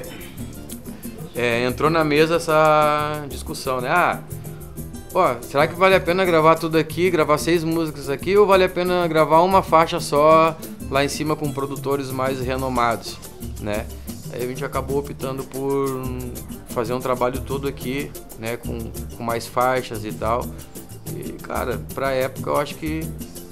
é, entrou na mesa essa discussão, né? Ah, ó, será que vale a pena gravar tudo aqui, gravar seis músicas aqui, ou vale a pena gravar uma faixa só lá em cima com produtores mais renomados, né? Aí a gente acabou optando por fazer um trabalho todo aqui, né, com, com mais faixas e tal. E, cara, pra época eu acho que,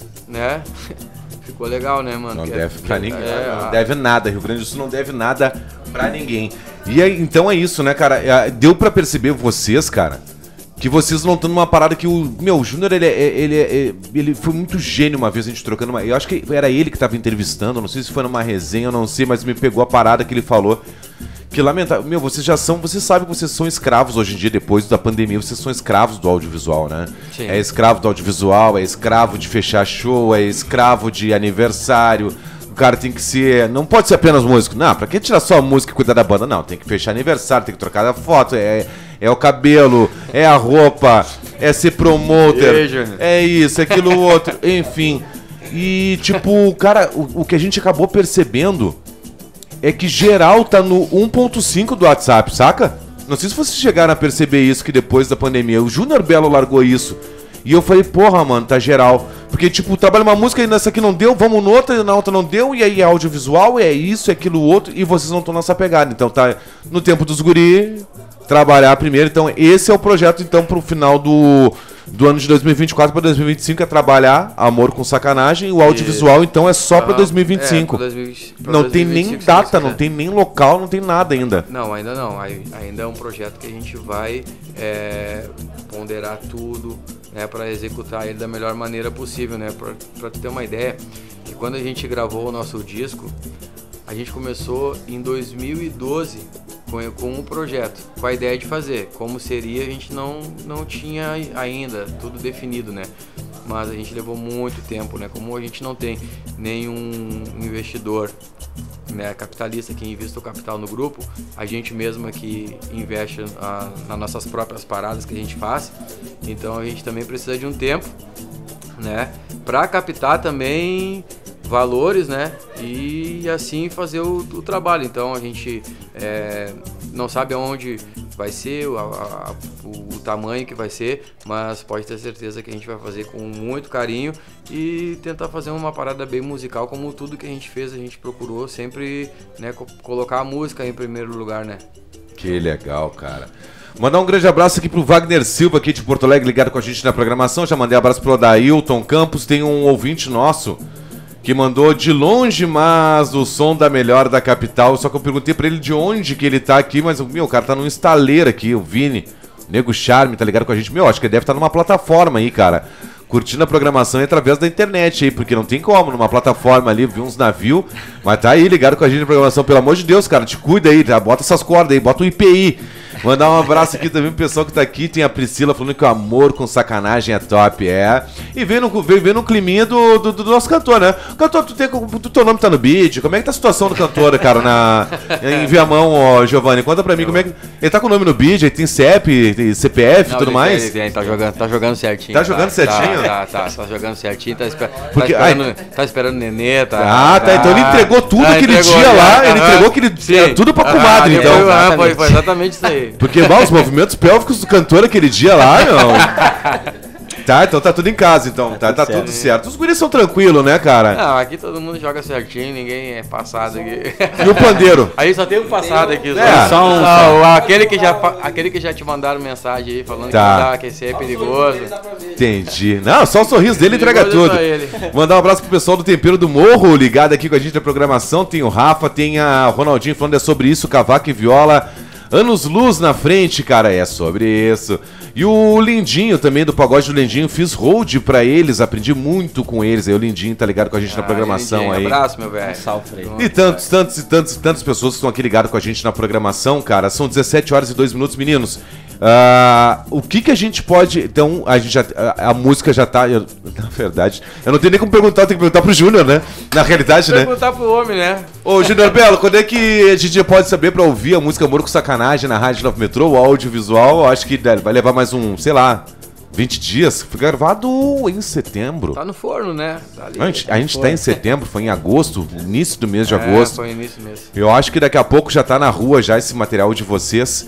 né, ficou legal, né, mano? Não que deve é, pra que ninguém, é, não a... deve nada, Rio Grande do Sul não deve nada pra ninguém. E aí, então é isso, né, cara? Deu pra perceber vocês, cara, que vocês não estão numa parada que o... Meu, o Júnior, ele, ele, ele, ele foi muito gênio uma vez, a gente trocando uma... Eu acho que era ele que tava entrevistando, não sei se foi numa resenha, eu não sei, mas me pegou a parada que ele falou. Que lamentável. Meu, vocês já são... Vocês sabem que vocês são escravos hoje em dia, depois da pandemia, vocês são escravos do audiovisual, né? Sim. É escravo do audiovisual, é escravo de fechar show, é escravo de aniversário... O cara tem que ser... Não pode ser apenas músico. Não, pra que tirar só a música e cuidar da banda? Não, tem que fechar aniversário, tem que trocar a foto, é, é o cabelo, é a roupa, é ser promoter, Beijo. é isso, é aquilo outro, enfim. E, tipo, cara, o, o que a gente acabou percebendo é que geral tá no um ponto cinco do WhatsApp, saca? Não sei se vocês chegaram a perceber isso, que depois da pandemia, o Júnior Belo largou isso. E eu falei, porra, mano, tá geral. Porque, tipo, trabalha uma música e nessa aqui não deu, vamos noutra, e na outra não deu, e aí é audiovisual, é isso, é aquilo outro, e vocês não estão nessa pegada. Então tá no tempo dos guri, trabalhar primeiro. Então esse é o projeto, então, pro final do, do ano de dois mil e vinte e quatro para dois mil e vinte e cinco, é trabalhar Amor com Sacanagem, e o audiovisual, então, é só pra dois mil e vinte e cinco. É, pra dois mil e vinte, pra não dois mil e vinte e cinco, tem nem data, se não tem nem local, não tem nada ainda. Não, ainda não. Ainda é um projeto que a gente vai é, ponderar tudo, né, para executar ele da melhor maneira possível, né? Pra, pra ter uma ideia, que quando a gente gravou o nosso disco, a gente começou em dois mil e doze com, com um projeto, com a ideia de fazer. Como seria, a gente não, não tinha ainda tudo definido, né? Mas a gente levou muito tempo, né? Como a gente não tem nenhum investidor, né, capitalista que invista o capital no grupo, a gente mesmo aqui investe a, nas nossas próprias paradas que a gente faz, então a gente também precisa de um tempo, né, para captar também valores, né, e assim fazer o, o trabalho. Então a gente é, não sabe aonde vai ser, a, a, o, o tamanho que vai ser, mas pode ter certeza que a gente vai fazer com muito carinho e tentar fazer uma parada bem musical, como tudo que a gente fez, a gente procurou sempre, né, co- colocar a música em primeiro lugar, né. Que legal, cara. Mandar um grande abraço aqui pro Wagner Silva, aqui de Porto Alegre, ligado com a gente na programação. Já mandei abraço pro Adailton Campos. Tem um ouvinte nosso que mandou de longe, mas o som da melhor da capital. Só que eu perguntei pra ele de onde que ele tá aqui, mas meu, o cara tá num estaleiro aqui, o Vini, o Nego Charme, tá ligado com a gente. Meu, acho que ele deve estar numa plataforma aí, cara. curtindo a programação e através da internet aí, porque não tem como, numa plataforma ali, vi uns navios, mas tá aí ligado com a gente na programação, pelo amor de Deus, cara, te cuida aí, tá? Bota essas cordas aí, bota o I P I. Mandar um abraço aqui também pro pessoal que tá aqui, tem a Priscila falando que o amor com sacanagem é top, é. E vem no, vem, vem no climinha do, do, do nosso cantor, né? Cantor, tu tem, tu, teu nome tá no beat, como é que tá a situação do cantor, cara, na, em Viamão, ó, Giovanni? Conta pra mim, como é que... Ele tá com o nome no beat, ele tem C E P, tem C P F e tudo mais? Ele, ele tá, jogando, tá jogando certinho. Tá jogando tá, certinho? Tá, tá, tá, tá jogando certinho, tá, esper, Porque, tá esperando, tá esperando o nenê, tá... Ah, tá, então ele entregou tudo ah, aquele entregou, dia lá, ah, ele ah, entregou aquele, sim. tudo pra Ah, comadre, então. Foi, ah, foi, foi exatamente isso aí. Porque, bah, os movimentos pélvicos do cantor aquele dia lá, não... Tá, então tá tudo em casa, então. Tá, tá tudo certo. Os guris são tranquilos, né, cara? Não, aqui todo mundo joga certinho, ninguém é passado aqui. E o pandeiro? Aí só tem o passado aqui. É. Só um, só, aquele, que já, aquele que já te mandaram mensagem aí, falando Tá. que não dá, que esse é perigoso. Entendi. Não, só o sorriso dele entrega Perigoso tudo. só ele. Mandar um abraço pro pessoal do Tempero do Morro, ligado aqui com a gente na programação. Tem o Rafa, tem a Ronaldinho falando é sobre isso, cavaco e viola. Anos luz na frente, cara, é sobre isso. E o Lindinho também, do Pagode do Lindinho, fiz hold pra eles, aprendi muito com eles. Aí o Lindinho tá ligado com a gente na Ah, programação Lindinho, aí. abraço, meu velho. Salve, E tantos, tantos e tantos, tantas pessoas que estão aqui ligadas com a gente na programação, cara. São dezessete horas e dois minutos, meninos. Ah, o que que a gente pode... Então, a, gente já, a, a música já tá... Eu, na verdade, eu não tenho nem como perguntar, eu tenho que perguntar pro Júnior, né? Na realidade, né? Perguntar pro homem, né? Ô, Júnior Belo, quando é que a gente pode saber pra ouvir a música Amor com Sacanagem na Rádio Nove Metrô, o audiovisual? Eu acho que vai levar mais um, sei lá, vinte dias. Foi gravado em setembro. Tá no forno, né? Tá ali, A gente, tá a no gente tá forno. em setembro, foi em agosto, início do mês de É, agosto. foi início mesmo. Eu acho que daqui a pouco já tá na rua já esse material de vocês.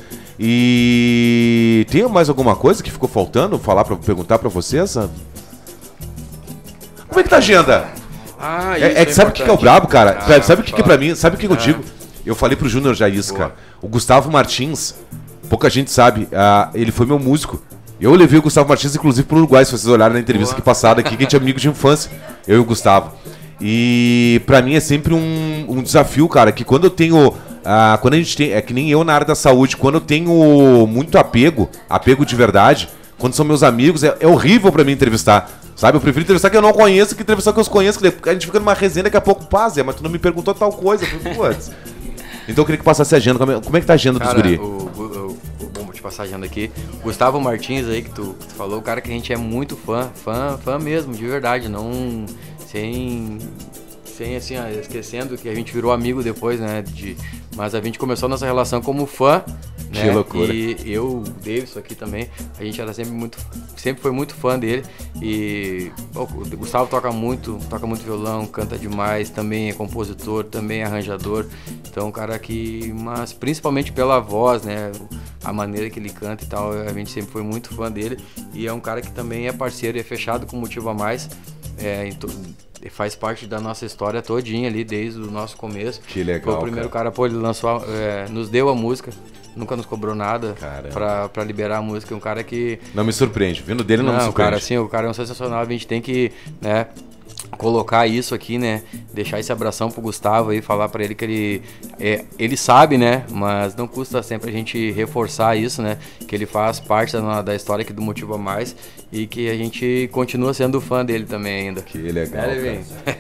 E tem mais alguma coisa que ficou faltando falar para perguntar para vocês? Como é que tá a agenda? Ah, É, é que sabe o que, que é o brabo, cara? Ah, sabe o que, que fala. pra mim? Sabe o que, que eu Ah. digo? Eu falei pro Júnior já isso, Boa. cara. O Gustavo Martins, pouca gente sabe, ah, ele foi meu músico. Eu levei o Gustavo Martins, inclusive, pro Uruguai, se vocês olharem na entrevista Boa. aqui passada, aqui, que a gente é amigo de infância, eu e o Gustavo. E pra mim é sempre um, um desafio, cara, que quando eu tenho. Ah, quando a gente tem. É que nem eu na área da saúde, quando eu tenho muito apego, apego de verdade, quando são meus amigos, é, é horrível pra mim entrevistar. Sabe? Eu prefiro entrevistar que eu não conheço que entrevistar que eu conheço. Que a gente fica numa resenha daqui a pouco, pá, Zé, mas tu não me perguntou tal coisa. Eu falei, putz. Então eu queria que passasse a agenda. Como é, como é que tá a agenda dos Cara, guri? o, o, o, bom, vou te passar a agenda aqui. Gustavo Martins aí, que tu, que tu falou, o cara que a gente é muito fã, fã, fã mesmo, de verdade, não sem, sem assim, ó, esquecendo que a gente virou amigo depois, né, de, mas a gente começou a nossa relação como fã, Que né, loucura. e eu, o Davidson aqui também, a gente era sempre muito, sempre foi muito fã dele, e pô, o Gustavo toca muito, toca muito violão, canta demais, também é compositor, também é arranjador, então um cara que, mas principalmente pela voz, né, a maneira que ele canta e tal, a gente sempre foi muito fã dele, e é um cara que também é parceiro e é fechado com o Motivo a Mais, é, em to- faz parte da nossa história todinha ali, desde o nosso começo. Que legal, Foi o primeiro cara, pô, ele lançou, é, nos deu a música, nunca nos cobrou nada pra, pra liberar a música. Um cara que... Não me surpreende. Vindo dele não, Não, me o surpreende. cara, assim, o cara é um sensacional, a gente tem que, né, colocar isso aqui, né, deixar esse abração pro Gustavo aí, falar pra ele que ele, é, ele sabe, né, mas não custa sempre a gente reforçar isso, né, que ele faz parte da, da história aqui do Motivo a Mais e que a gente continua sendo fã dele também ainda. Que legal. É, Levinho?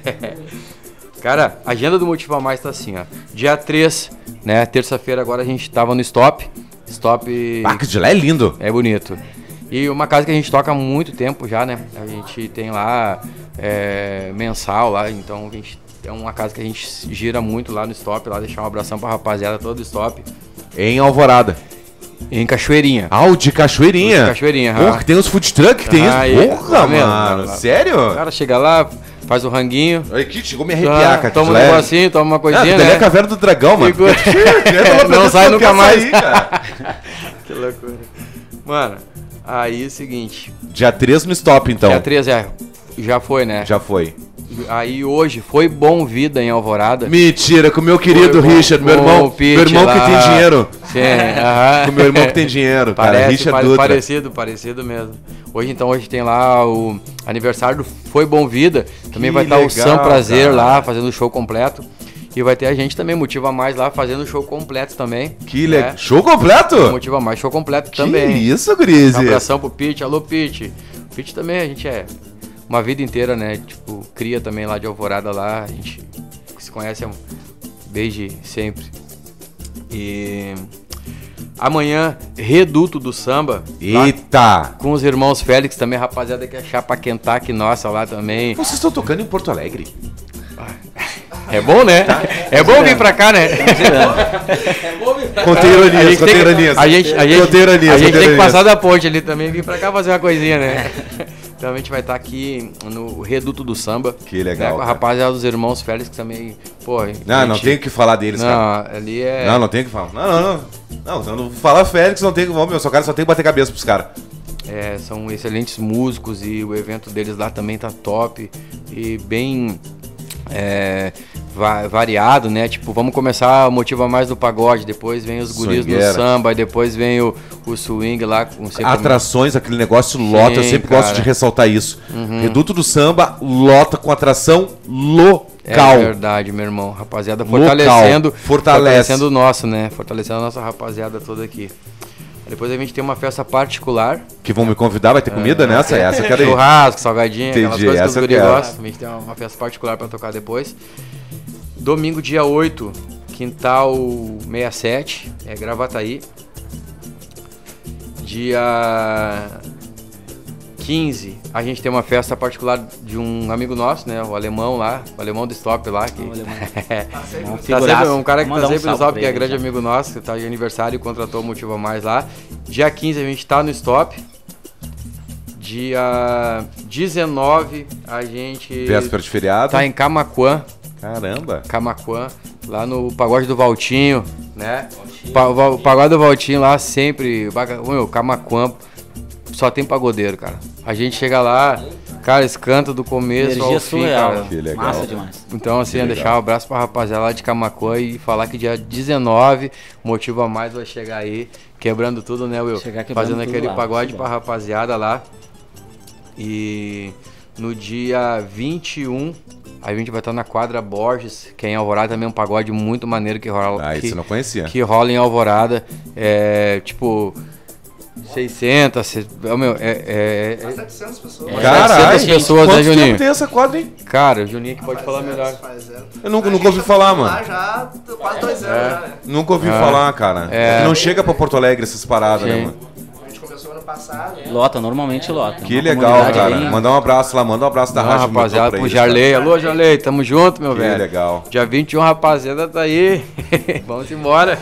Cara, a agenda do Motivo a Mais tá assim, ó, dia três, né, terça-feira agora a gente tava no Stop, Stop... Ah, que de lá é lindo. É bonito. E uma casa que a gente toca há muito tempo já, né? A gente tem lá é, mensal lá, então a gente é uma casa que a gente gira muito lá no Stop, lá deixar um abração pra rapaziada toda do Stop. Em Alvorada. Em Cachoeirinha. Ah, o de Cachoeirinha. De Cachoeirinha, Porra, aham. que tem os food truck que tem Ah, isso. e- Porra, tá vendo? mano. Lá- Sério? O cara chega lá, faz o ranguinho, Olha aqui, chegou a me arrepiar, cara. toma um de lá é- negocinho, toma uma Ah, coisinha, dali é a né? caverna do dragão, mano. Fica- Entra lá pra Não dentro, sai tu nunca quer mais. sair, cara. Que loucura. Mano, aí é o seguinte, Dia três no Stop, então. dia três é, já foi, né? Já foi. Aí hoje foi Bom Vida em Alvorada. Mentira, com o meu querido Foi bom, Richard, meu com irmão. o Pete Meu irmão lá. que tem dinheiro. Sim, aham. Com o meu irmão que tem dinheiro, cara. Parece, Richard pare- Dutra. parecido, parecido mesmo. Hoje então, hoje tem lá o aniversário do Foi Bom Vida. Também Que vai estar o Sam legal, Prazer cara. lá, fazendo o show completo. E vai ter a gente também, Motiva Mais lá, fazendo o show completo também. Que né? legal. Show completo? Motiva Mais, show completo Que também. isso, Um Grise? abração pro Pete, alô Pete. Pete também, a gente é uma vida inteira, né? Tipo, cria também lá de Alvorada lá, a gente se conhece desde sempre. E amanhã, Reduto do Samba. Eita! Lá, com os irmãos Félix também, rapaziada que é chapa quentaque nossa lá também. Vocês estão tocando em Porto Alegre? É bom, né? É bom vir pra cá, né? Contei ironias, contei ironias. A gente, a gente, Contei ironias, a gente contei tem que ironias. passar da ponte ali também e vir pra cá fazer uma coisinha, né? Então a gente vai estar aqui no Reduto do Samba. Que legal, Né, com a cara. rapaziada dos irmãos Félix que também, pô... a Não, não gente- tem o que falar deles, cara. Não, ali é... Não, não tem o que falar. Não, não, não. Não, não, não falar Félix, não tem como, meu. Só cara só tem que bater cabeça pros caras. É, são excelentes músicos e o evento deles lá também tá top e bem é, va- variado, né? Tipo, vamos começar a motiva mais do pagode, depois vem os guris Swingueira. do samba, e depois vem o, o swing lá com sempre Atrações, aquele negócio lota, eu Sim, sempre cara. gosto de ressaltar isso. Uhum. Reduto do Samba lota com atração local. É verdade, meu irmão. Rapaziada Local. fortalecendo, Fortalece. fortalecendo o nosso, né? Fortalecendo a nossa rapaziada toda aqui. Depois a gente tem uma festa particular. Que vão me convidar, vai ter comida nessa? Essa eu quero ir. Churrasco, salgadinho, aquelas Entendi, coisas que os essa eu guri quero. gostam. A gente tem uma, uma festa particular pra tocar depois. Domingo, dia oito, Quintal sessenta e sete, é Gravataí. Dia quinze, a gente tem uma festa particular de um amigo nosso, né? O alemão lá, o alemão do Stop lá. Que... O alemão. Tá figuraço. sempre, um cara que Vamos tá mandar um sempre no salve Stop, pra que é ele, grande já. amigo nosso, que tá de aniversário e contratou o Motiva Mais lá. Dia quinze a gente tá no Stop. Dia dezenove a gente Véspera de feriado. tá em Camaquã, Caramba. Camaquã, lá no Pagode do Valtinho, né? Pa- o Va- o Pagode do Valtinho lá sempre, baga- meu, Camaquã, só tem pagodeiro, cara. A gente chega lá, cara, eles cantam do começo Energia ao fim, surreal. cara. Que legal. Massa demais. Então, assim, Que é legal. deixar um abraço pra rapaziada lá de Camaquã e falar que dia dezenove, Motiva Mais vai chegar aí, quebrando tudo, né, Will? Chegar quebrando Fazendo tudo aquele lá, pagode isso pra bom. rapaziada lá. E no dia vinte e um, a gente vai estar na quadra Borges, que é em Alvorada também, um pagode muito maneiro que rola, Ah, que, isso eu não conhecia. que rola em Alvorada. É, tipo, seiscentas, se- oh, meu, é, é, é- setecentas pessoas. Caralho, setecentas pessoas, né, quanto Juninho? tempo tem essa quadra, hein? cara, o Juninho que pode falar melhor. Eu nunca- nunca ouvi falar, mano. Lá já quase dois anos, já, né? Nunca ouvi Ah. falar, cara. É. É que não chega pra Porto Alegre essas paradas, né, Sim. mano? A gente começou ano passado. Lota, normalmente lota. Que Uma legal, comunidade cara. bem- Mandar um abraço lá, manda um abraço da Não, Rádio rapaziada, Motor pra pro eles, Jarley. Alô, Jarley, tamo junto, meu Que velho. legal. Dia vinte e um, rapaziada, tá aí. Vamos embora.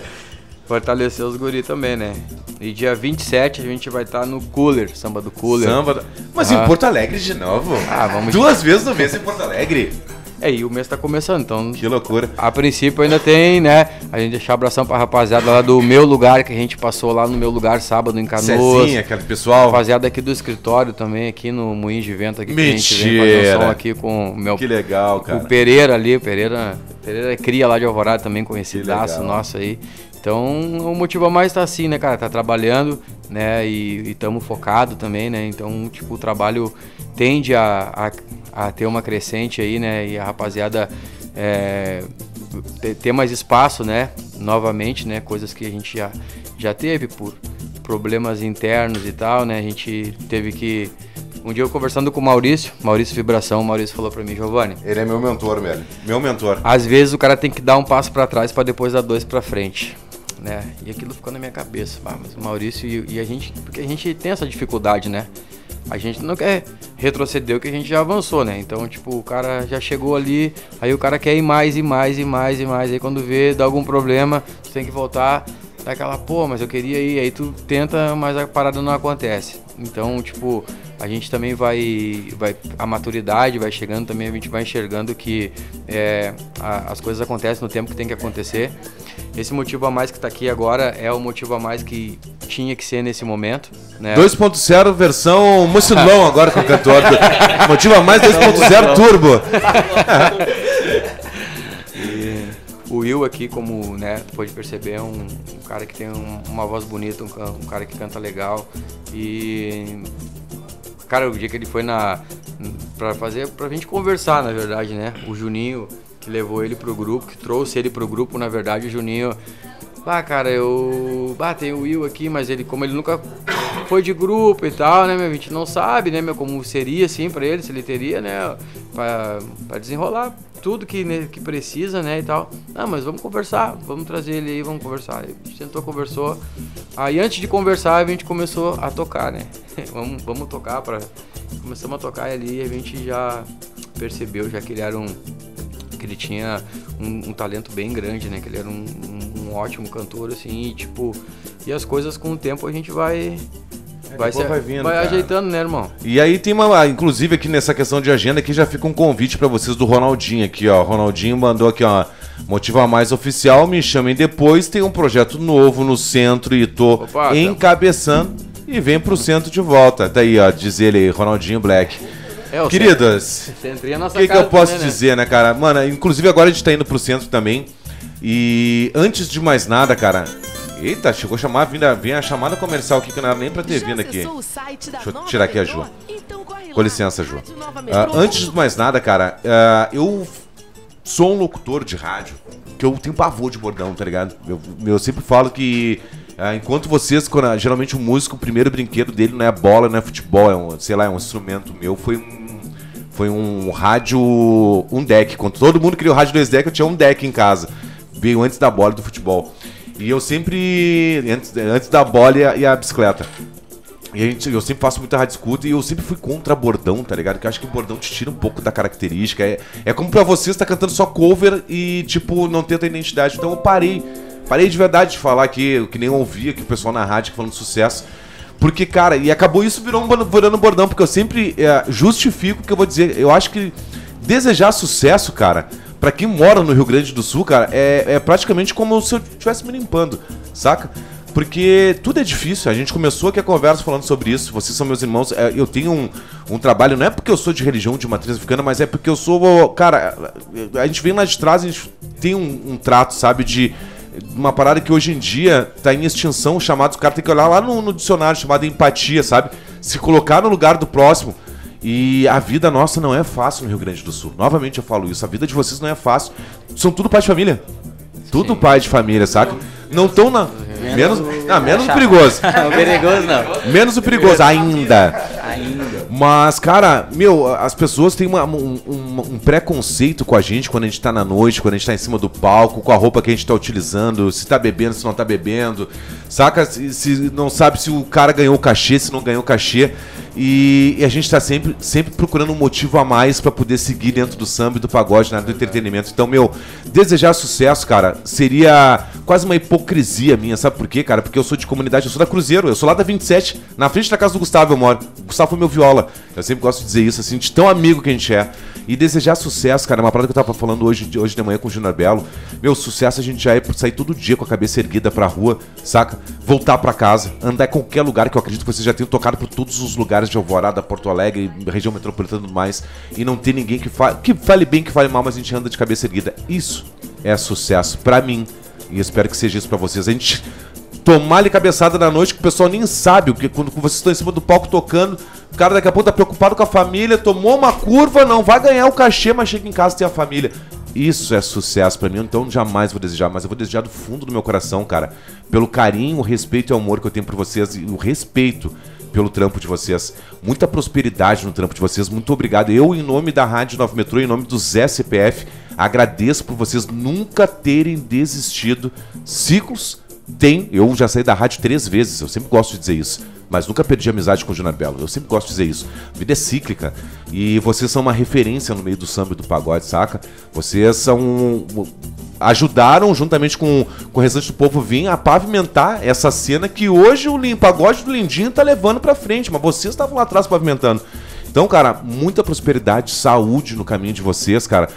Fortalecer os guri também, né? E dia vinte e sete a gente vai estar no Cooler, samba do Cooler. Samba. da- Mas Ah. em Porto Alegre de novo? Ah, vamos- Duas vezes no mês em Porto Alegre? É, e o mês tá começando, então Que loucura. a princípio ainda tem, né? A gente deixar abração pra rapaziada lá do Meu Lugar, que a gente passou lá no Meu Lugar sábado em Canoas. Cezinha, aquele pessoal. Rapaziada aqui do escritório também, aqui no Moinho de Vento, aqui que a gente vem fazer Mentira. um som aqui com o meu Que legal, o cara. Pereira ali, o Pereira, Pereira é cria lá de Alvorada também, conhecidaço Que legal. nosso aí. Então o Motiva Mais tá assim, né, cara? Tá trabalhando, né? E estamos focado também, né? Então, tipo, o trabalho tende a, a, a ter uma crescente aí, né? E a rapaziada é, ter- ter mais espaço, né? Novamente, né? Coisas que a gente já, já teve por problemas internos e tal, né? A gente teve que... Um dia eu conversando com o Maurício, Maurício Vibração, o Maurício falou pra mim, Giovanni, Ele é meu mentor, velho. Meu mentor. às vezes o cara tem que dar um passo pra trás pra depois dar dois pra frente, né? E aquilo ficou na minha cabeça, ah, mas o Maurício e, e a gente, porque a gente tem essa dificuldade, né? A gente não quer retroceder o que a gente já avançou, né? Então, tipo, o cara já chegou ali, aí o cara quer ir mais e mais e mais e mais, aí quando vê, dá algum problema, tu tem que voltar, dá aquela, pô, mas eu queria ir, aí tu tenta, mas a parada não acontece. Então, tipo, a gente também vai, vai a maturidade vai chegando também, a gente vai enxergando que é, a- as coisas acontecem no tempo que tem que acontecer. Esse motivo a mais que tá aqui agora é o motivo a mais que tinha que ser nesse momento, né? dois ponto zero versão Mucilão agora com o cantor. Motiva mais dois ponto zero turbo. O Will aqui, como, né, pode perceber, é um, um cara que tem um- uma voz bonita, um, ca- um cara que canta legal. E, cara, o dia que ele foi na pra fazer, pra gente conversar, na verdade, né? O Juninho, que levou ele pro grupo, que trouxe ele pro grupo, na verdade, o Juninho... Ah, cara, eu... Ah, tem o Will aqui, mas ele, como ele nunca foi de grupo e tal, né, meu? A gente não sabe, né, meu, como seria, assim, pra ele, se ele teria, né, pra, pra desenrolar tudo que, né, que precisa, né, e tal. Ah, mas vamos conversar, vamos trazer ele aí, vamos conversar. A gente tentou, conversou. Aí, antes de conversar, a gente começou a tocar, né? vamos, vamos tocar pra... Começamos a tocar ali e a gente já percebeu, já que ele era um... que ele tinha um, um talento bem grande, né? Que ele era um, um, um ótimo cantor, assim, e tipo... E as coisas com o tempo a gente vai... Vai, se, vai, vindo, vai ajeitando, né, irmão? E aí tem uma, inclusive aqui nessa questão de agenda, aqui já fica um convite pra vocês do Ronaldinho aqui, ó. Ronaldinho mandou aqui, ó, Motiva Mais Oficial, me chamem depois, tem um projeto novo no centro e tô Opa, encabeçando e vem pro centro de volta. Tá aí, ó, diz ele aí, Ronaldinho Black. É, o Queridas, centro é a o nossa que, que casa eu posso também, né? dizer, né, cara? Mano, inclusive agora a gente tá indo pro centro também. E antes de mais nada, cara... Eita, chegou a chamar, vinha, vinha a chamada comercial aqui que não era nem pra ter vindo aqui. Deixa eu tirar aqui a Ju. Com licença, Ju. Uh, antes de mais nada, cara, uh, eu sou um locutor de rádio, que eu tenho pavor de bordão, tá ligado? Eu, eu sempre falo que uh, enquanto vocês, quando, geralmente o músico, o primeiro brinquedo dele não é bola, não é futebol, é um, sei lá, é um instrumento meu, foi um, foi um rádio, um deck. Quando todo mundo criou rádio dois deck, eu tinha um deck em casa. Veio antes da bola e do futebol. E eu sempre, antes, antes da bola e a, e a bicicleta. E a gente, eu sempre faço muita rádio escuta e eu sempre fui contra bordão, tá ligado? Porque eu acho que o bordão te tira um pouco da característica. É, é como pra você estar cantando só cover e, tipo, não ter a tua identidade. Então eu parei. Parei de verdade de falar que, que nem eu ouvia que o pessoal na rádio falando sucesso. Porque, cara, e acabou isso virou um, virando bordão. Porque eu sempre é, justifico o que eu vou dizer. Eu acho que desejar sucesso, cara... Pra quem mora no Rio Grande do Sul, cara, é, é praticamente como se eu estivesse me limpando, saca? Porque tudo é difícil. A gente começou aqui a conversa falando sobre isso. Vocês são meus irmãos. É, eu tenho um, um trabalho, não é porque eu sou de religião de matriz africana, mas é porque eu sou... Cara, a gente vem lá de trás, a gente tem um, um trato, sabe, de... Uma parada que hoje em dia tá em extinção, chamado... O cara tem que olhar lá no, no dicionário, chamado empatia, sabe? Se colocar no lugar do próximo. E a vida nossa não é fácil no Rio Grande do Sul. Novamente eu falo isso. A vida de vocês não é fácil. São tudo pai de família. Tudo Sim. pai de família, saca? Não estão na... Menos, não, menos o perigoso. O perigoso não. Menos o perigoso, ainda. Ainda. Mas, cara, meu, as pessoas têm uma, um, um, um preconceito com a gente quando a gente tá na noite, quando a gente tá em cima do palco, com a roupa que a gente tá utilizando, se tá bebendo, se não tá bebendo, saca? Se, se não sabe se o cara ganhou o cachê, se não ganhou o cachê. E, e a gente tá sempre, sempre procurando um motivo a mais pra poder seguir dentro do samba e do pagode, né, do entretenimento. Então, meu, desejar sucesso, cara, seria quase uma hipocrisia minha, sabe por quê, cara? Porque eu sou de comunidade, eu sou da Cruzeiro, eu sou lá da vinte e sete, na frente da casa do Gustavo eu moro. O Gustavo foi meu viola. Eu sempre gosto de dizer isso, assim, de tão amigo que a gente é. E desejar sucesso, cara, é uma parada que eu tava falando hoje, hoje de manhã com o Júnior Belo. Meu, sucesso a gente já é por sair todo dia com a cabeça erguida pra rua, saca? Voltar pra casa, andar em qualquer lugar, que eu acredito que vocês já tenham tocado por todos os lugares de Alvorada, Porto Alegre, região metropolitana e tudo mais, e não ter ninguém que fale, que fale bem, que fale mal, mas a gente anda de cabeça erguida. Isso é sucesso pra mim, e espero que seja isso pra vocês. A gente tomar ali cabeçada na noite que o pessoal nem sabe, porque quando vocês estão em cima do palco tocando, o cara daqui a pouco tá preocupado com a família, tomou uma curva, não vai ganhar o cachê, mas chega em casa e tem a família. Isso é sucesso pra mim, então jamais vou desejar, mas eu vou desejar do fundo do meu coração, cara, pelo carinho, o respeito e o amor que eu tenho por vocês, e o respeito pelo trampo de vocês. Muita prosperidade no trampo de vocês, muito obrigado. Eu, em nome da Rádio nove Metrô, em nome do Zé C P F, agradeço por vocês nunca terem desistido. Ciclos tem, eu já saí da rádio três vezes, eu sempre gosto de dizer isso, mas nunca perdi amizade com o Júnior Belo, eu sempre gosto de dizer isso. A vida é cíclica e vocês são uma referência no meio do samba e do pagode, saca? Vocês são... ajudaram, juntamente com, com o restante do povo, vir a pavimentar essa cena que hoje o pagode do Lindinho tá levando pra frente, mas vocês estavam lá atrás pavimentando. Então, cara, muita prosperidade, saúde no caminho de vocês, cara,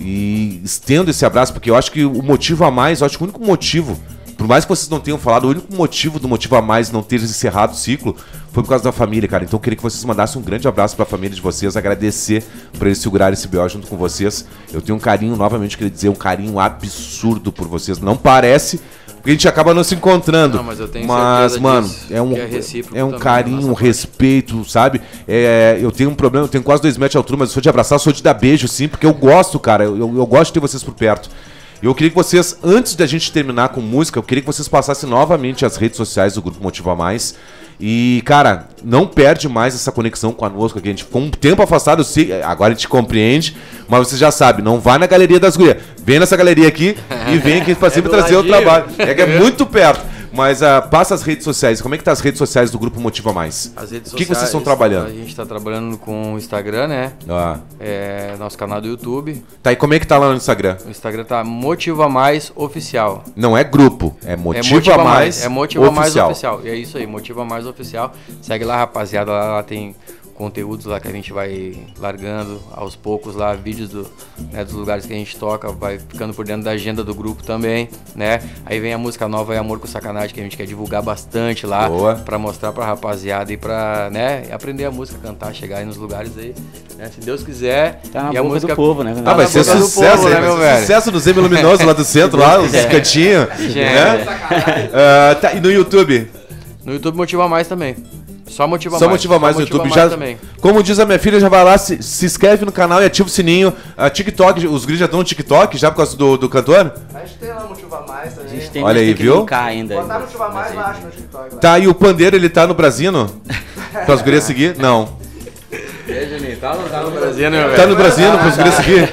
e estendo esse abraço, porque eu acho que o motivo a mais, eu acho que o único motivo, por mais que vocês não tenham falado, o único motivo do motivo a mais não ter encerrado o ciclo foi por causa da família, cara. Então eu queria que vocês mandassem um grande abraço pra família de vocês, agradecer por eles segurarem esse B O junto com vocês. Eu tenho um carinho, novamente queria dizer, um carinho absurdo por vocês. Não parece, porque a gente acaba não se encontrando. Não, mas eu tenho mas, mano, disso, é um, é, é um carinho, um respeito, sabe? É, eu tenho um problema, eu tenho quase dois metros de altura, mas eu sou de abraçar, eu sou de dar beijo, sim, porque eu gosto, cara. Eu, eu, eu gosto de ter vocês por perto. E eu queria que vocês, antes da gente terminar com música, eu queria que vocês passassem novamente as redes sociais do Grupo Motiva Mais. E, cara, não perde mais essa conexão conosco aqui. A gente ficou um tempo afastado, eu sei, agora a gente compreende, mas você já sabe, não vai na Galeria das Gurias. Vem nessa galeria aqui e vem aqui pra sempre é trazer ladinho. O trabalho. É que é muito perto. Mas uh, passa as redes sociais. Como é que tá as redes sociais do Grupo Motiva Mais? As redes o que, sociais, que vocês estão trabalhando? A gente tá trabalhando com o Instagram, né? Ah. É, nosso canal do YouTube. Tá, e como é que tá lá no Instagram? O Instagram tá Motiva Mais Oficial. Não é grupo, é Motiva, é Motiva Mais, Mais É Motiva Oficial. Mais Oficial. E é isso aí, Motiva Mais Oficial. Segue lá, rapaziada. Lá, lá tem conteúdos lá que a gente vai largando aos poucos lá, vídeos do, né, dos lugares que a gente toca, vai ficando por dentro da agenda do grupo também, né? Aí vem a música nova, é Amor com Sacanagem, que a gente quer divulgar bastante lá. Boa. Pra mostrar pra rapaziada e pra, né, aprender a música, cantar, chegar aí nos lugares aí, né? Se Deus quiser. Tá na e boca a música do povo, né? Ah, vai ser sucesso, povo, né, meu velho? Sucesso do Zeme Luminoso lá do centro, lá, os cantinhos, né? Uh, tá, e no YouTube? No YouTube Motiva Mais também. Só Motiva Só Mais. Motiva Mais no YouTube. Mais Já, também. como diz a minha filha, já vai lá, se, se inscreve no canal e ativa o sininho. A TikTok, os gringos já estão no TikTok, já por causa do, do cantor? A gente tem lá Motiva Mais também. A gente tem, Olha aí, que viu? ainda. Botar Motiva Mais lá, acho no TikTok. Lá. Tá, e o pandeiro, ele tá no Brasino? Para os gurias seguir? Não. E aí, Juninho, tá no, tá no Brasino, meu velho? Tá no Brasino para os gurias seguir?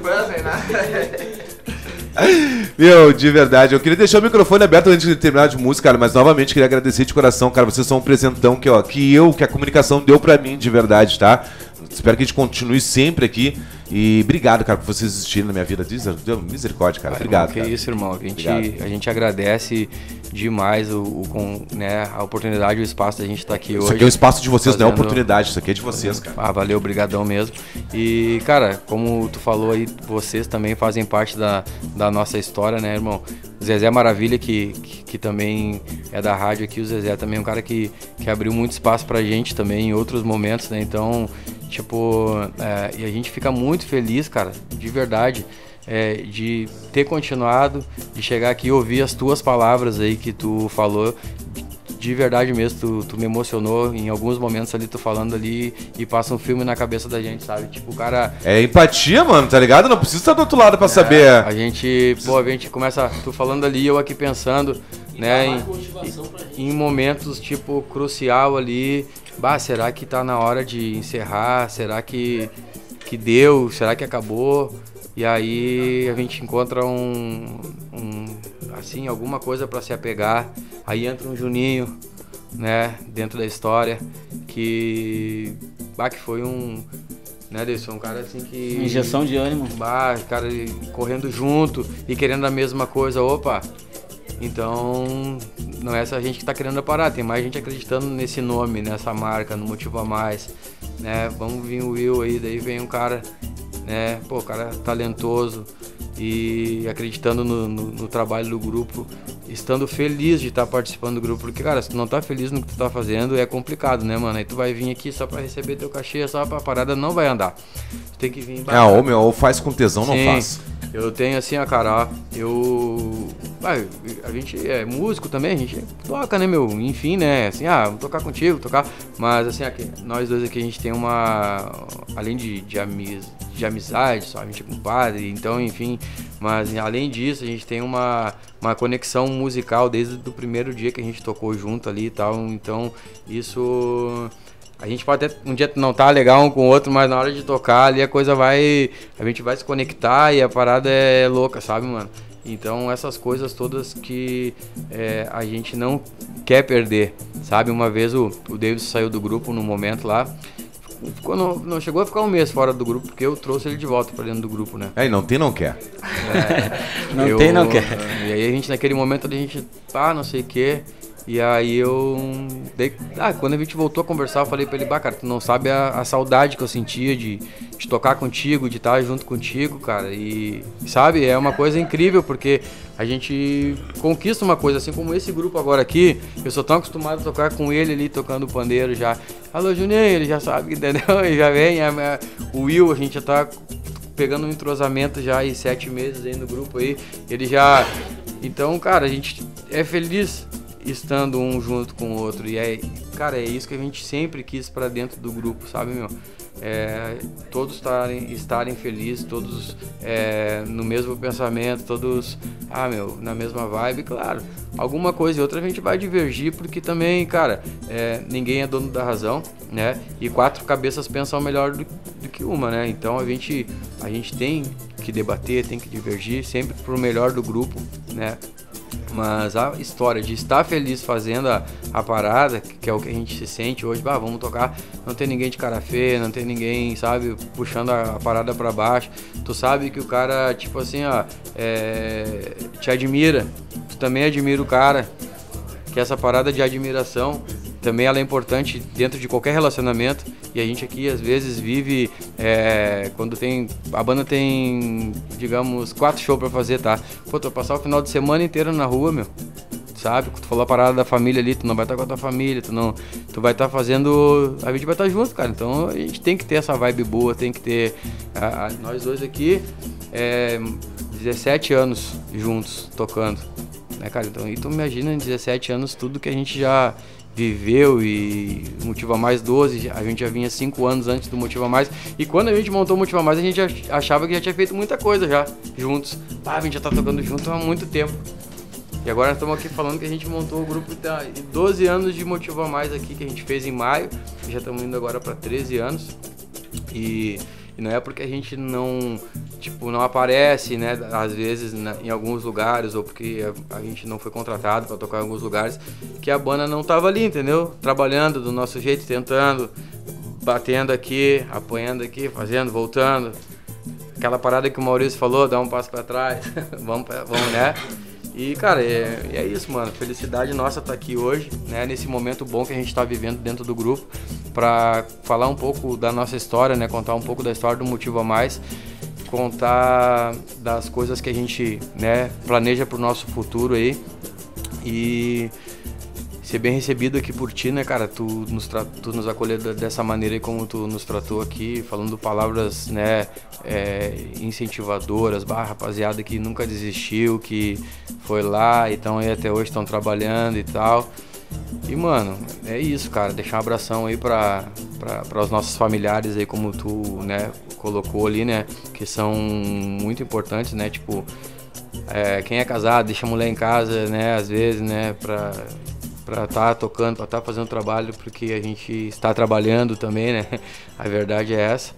Meu, de verdade, eu queria deixar o microfone aberto antes de terminar de música, cara, mas novamente queria agradecer de coração, cara, vocês são um presentão que, ó, que eu, que a comunicação deu pra mim de verdade, tá? Espero que a gente continue sempre aqui e obrigado, cara, por vocês existirem na minha vida. Misericórdia, cara, obrigado, que cara. isso, irmão, a gente, a gente agradece demais o, o, com, né, a oportunidade e o espaço da gente estar aqui hoje. Isso aqui é um espaço de vocês, fazendo... não é oportunidade, isso aqui é de vocês, cara. Ah, valeu, brigadão mesmo. E, cara, como tu falou aí, vocês também fazem parte da, da nossa história, né, irmão? O Zezé Maravilha, que, que, que também é da rádio aqui, o Zezé também é um cara que, que abriu muito espaço pra gente também em outros momentos, né? Então, tipo, é, e a gente fica muito feliz, cara, de verdade. É, de ter continuado, de chegar aqui e ouvir as tuas palavras aí que tu falou, de verdade mesmo, tu, tu me emocionou em alguns momentos ali, tu falando ali e passa um filme na cabeça da gente, sabe? Tipo, o cara... É empatia, mano, tá ligado? Não precisa estar do outro lado pra é, saber. A gente, pô, a gente começa, tu falando ali, eu aqui pensando, e né, em, em momentos, tipo, crucial ali, bah, será que tá na hora de encerrar? Será que, que deu? Será que acabou? E aí a gente encontra um, um assim, alguma coisa para se apegar. Aí entra um Juninho, né, dentro da história, que, bah, que foi um, né, Deus, um cara assim que... Injeção de ânimo. Bah, cara correndo junto e querendo a mesma coisa, opa. Então, não é só a gente que tá querendo parar, tem mais gente acreditando nesse nome, nessa marca, no Motiva Mais, né, vamos vir o Will aí, daí vem um cara... né, pô, cara talentoso e acreditando no, no, no trabalho do grupo, estando feliz de estar participando do grupo, porque, cara, se tu não tá feliz no que tu tá fazendo, é complicado, né, mano? Aí tu vai vir aqui só pra receber teu cachê, só pra parada, não vai andar. Tu tem que vir... É, ou, meu, ou faz com tesão, não faz. Eu tenho assim, a cara, ó, eu... Ah, a gente é músico também, a gente toca, né, meu? Enfim, né, assim, ah, vou tocar contigo, tocar... Mas, assim, aqui, nós dois aqui, a gente tem uma... Além de, de, amiz, de amizade, só a gente é compadre, então, enfim... Mas, além disso, a gente tem uma, uma conexão musical desde o primeiro dia que a gente tocou junto ali e tal. Então, isso... A gente pode até um dia não tá legal um com o outro, mas na hora de tocar ali a coisa vai... A gente vai se conectar e a parada é louca, sabe, mano? Então, essas coisas todas que é, a gente não quer perder, sabe? Uma vez o, o David saiu do grupo num momento lá... Ficou, não, não chegou a ficar um mês fora do grupo, porque eu trouxe ele de volta pra dentro do grupo, né? Aí, não tem, não quer. É, não eu, tem, não quer. E aí a gente, naquele momento, a gente, pá, não sei o quê. E aí eu... Daí, ah, quando a gente voltou a conversar, eu falei pra ele, bah, cara, tu não sabe a, a saudade que eu sentia de, de tocar contigo, de estar junto contigo, cara. E, sabe, é uma coisa incrível, porque a gente conquista uma coisa, assim como esse grupo agora aqui, eu sou tão acostumado a tocar com ele ali, tocando pandeiro já. Alô, Juninho, ele já sabe, entendeu? Ele já vem, a, a, o Will, a gente já tá pegando um entrosamento já aí, sete meses aí no grupo aí, ele já... Então, cara, a gente é feliz... estando um junto com o outro. E é, cara, é isso que a gente sempre quis pra dentro do grupo, sabe, meu? É, todos estarem, estarem felizes, todos é, no mesmo pensamento, todos, ah, meu, na mesma vibe, claro. Alguma coisa e outra a gente vai divergir, porque também, cara, é, ninguém é dono da razão, né? E quatro cabeças pensam melhor do, do que uma, né? Então a gente, a gente tem que debater, tem que divergir, sempre pro melhor do grupo, né? Mas a história de estar feliz fazendo a, a parada, que é o que a gente se sente hoje, bah, vamos tocar, não tem ninguém de cara feia, não tem ninguém, sabe, puxando a, a parada pra baixo. Tu sabe que o cara, tipo assim, ó, é, te admira, tu também admira o cara, que essa parada de admiração também ela é importante dentro de qualquer relacionamento. E a gente aqui às vezes vive, é, quando tem, a banda tem, digamos, quatro shows pra fazer, tá? Pô, tu vai passar o final de semana inteiro na rua, meu, sabe? Tu falou a parada da família ali, tu não vai estar com a tua família, tu não, tu vai estar fazendo, a gente vai estar junto, cara. Então a gente tem que ter essa vibe boa, tem que ter, a, a, nós dois aqui, é, dezessete anos juntos, tocando, né, cara? Então, e tu imagina em dezessete anos tudo que a gente já viveu. E Motiva Mais doze, a gente já vinha cinco anos antes do Motiva Mais, e quando a gente montou o Motiva Mais a gente achava que já tinha feito muita coisa já, juntos. Ah, a gente já tá tocando junto há muito tempo. E agora estamos aqui falando que a gente montou o grupo de doze anos de Motiva Mais aqui, que a gente fez em maio, e já estamos indo agora para treze anos. E, e não é porque a gente não, tipo, não aparece, né, às vezes na, em alguns lugares, ou porque a, a gente não foi contratado para tocar em alguns lugares, que a banda não tava ali, entendeu? Trabalhando do nosso jeito, tentando, batendo aqui, apanhando aqui, fazendo, voltando. Aquela parada que o Maurício falou, dá um passo para trás, vamos, vamos, né? E, cara, é, é isso, mano. Felicidade nossa tá aqui hoje, né? Nesse momento bom que a gente tá vivendo dentro do grupo, pra falar um pouco da nossa história, né? Contar um pouco da história do Motiva Mais, contar das coisas que a gente, né, planeja pro nosso futuro aí. E ser bem recebido aqui por ti, né, cara? Tu nos, tra- tu nos acolheu dessa maneira aí como tu nos tratou aqui, falando palavras, né, é, incentivadoras, bah, rapaziada que nunca desistiu, que foi lá, então aí até hoje estão trabalhando e tal. E, mano, é isso, cara. Deixar um abração aí pra, pra, pra os nossos familiares aí, como tu, né, colocou ali, né, que são muito importantes, né, tipo, é, quem é casado deixa a mulher em casa, né, às vezes, né, pra... pra estar tocando, pra estar fazendo trabalho, porque a gente está trabalhando também, né? A verdade é essa.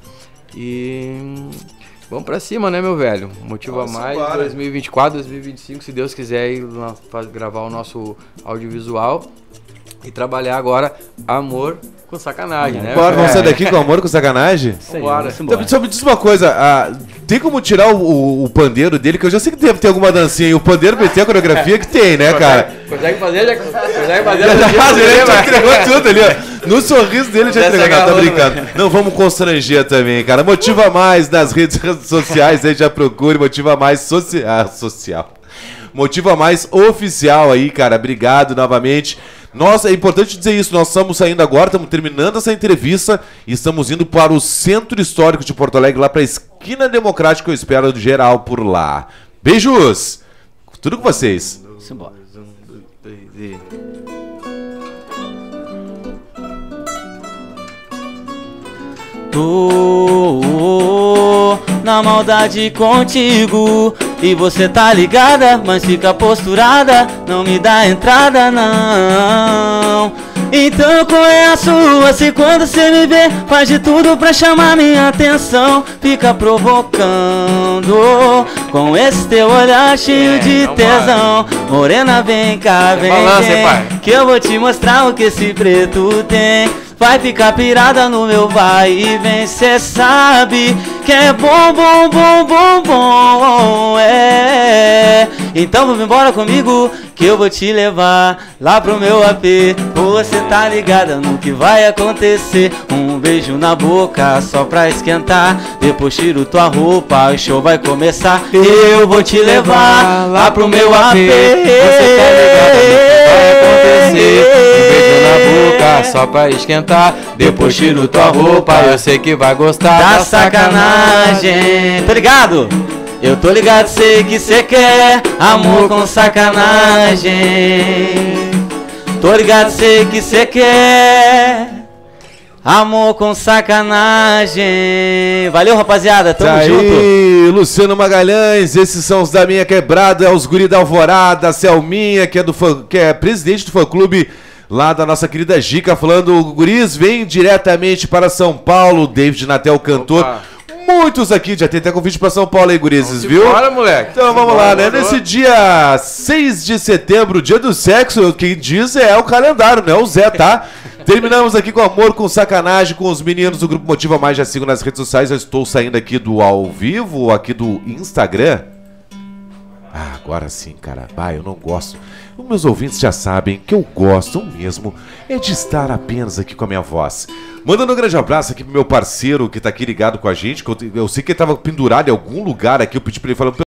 E vamos pra cima, né, meu velho? Motiva Nossa, Mais, bora. dois mil e vinte e quatro, dois mil e vinte e cinco, se Deus quiser, ir lá, faz- gravar o nosso audiovisual e trabalhar agora amor com sacanagem, né? Bora, vamos É. sair daqui com amor, com sacanagem? Bora. Então, só me diz uma coisa, ah, tem como tirar o, o- o pandeiro dele, que eu já sei que deve ter alguma dancinha, e o pandeiro vai ter a coreografia que tem, né, cara? Consegue fazer? Já, consegue fazer? Já faz, ele já vai. entregou tudo ali, ó. No sorriso dele já Já entregou, se não, tô agarrou, brincando. Não, vamos constranger também, cara. Motiva Mais nas redes sociais, aí já procure, Motiva Mais soci... ah, social. Motiva Mais oficial aí, cara. Obrigado novamente. Nossa, é importante dizer isso, nós estamos saindo agora, estamos terminando essa entrevista e estamos indo para o Centro Histórico de Porto Alegre, lá para a Esquina Democrática, eu espero geral por lá. Beijos! Tudo com vocês. Simbora. Um, dois, três e... Tô na maldade contigo e você tá ligada, mas fica posturada, não me dá entrada não. Então qual é a sua? Se quando você me vê faz de tudo pra chamar minha atenção, fica provocando com esse teu olhar cheio É, de não tesão. Morena, vem cá, vem, balança, hein, vem, pai? que eu vou te mostrar o que esse preto tem. Vai ficar pirada no meu vai e vem, cê sabe que é bom, bom, bom, bom, bom, é. Então vamos embora comigo que eu vou te levar lá pro meu A P. Você tá ligada no que vai acontecer. Um beijo na boca só pra esquentar. Depois tiro tua roupa, o show vai começar. Eu vou te levar lá pro meu A P. Você tá ligado no que vai acontecer. Um beijo na boca só pra esquentar. Depois tiro tua roupa, eu sei que vai gostar Da sacanagem. Tô ligado? Eu tô ligado, sei que cê quer amor com sacanagem. Tô ligado, sei que cê quer. Amor com sacanagem. Valeu, rapaziada, tamo Tá junto. aí, Luciano Magalhães, esses são os da minha quebrada, é os guri da Alvorada, a Selminha, que é, do fã, que é presidente do fã-clube lá da nossa querida Gica, falando, guris, vem diretamente para São Paulo, David Natel, cantor. Opa. Muitos aqui, já tem até convite para São Paulo aí, gurizes, viu? Bora, moleque. Então vamos Bora, lá, né? bora. Nesse dia seis de setembro, dia do sexo, quem diz é o calendário, não é o Zé, tá? Terminamos aqui com amor, com sacanagem, com os meninos do Grupo Motiva Mais, já sigo nas redes sociais, eu estou saindo aqui do ao vivo, aqui do Instagram. Ah, agora sim, cara, vai, eu não gosto. Os meus ouvintes já sabem que eu gosto mesmo é de estar apenas aqui com a minha voz. Mandando um grande abraço aqui pro meu parceiro que tá aqui ligado com a gente, que eu, eu sei que ele tava pendurado em algum lugar aqui, eu pedi pra ele falar...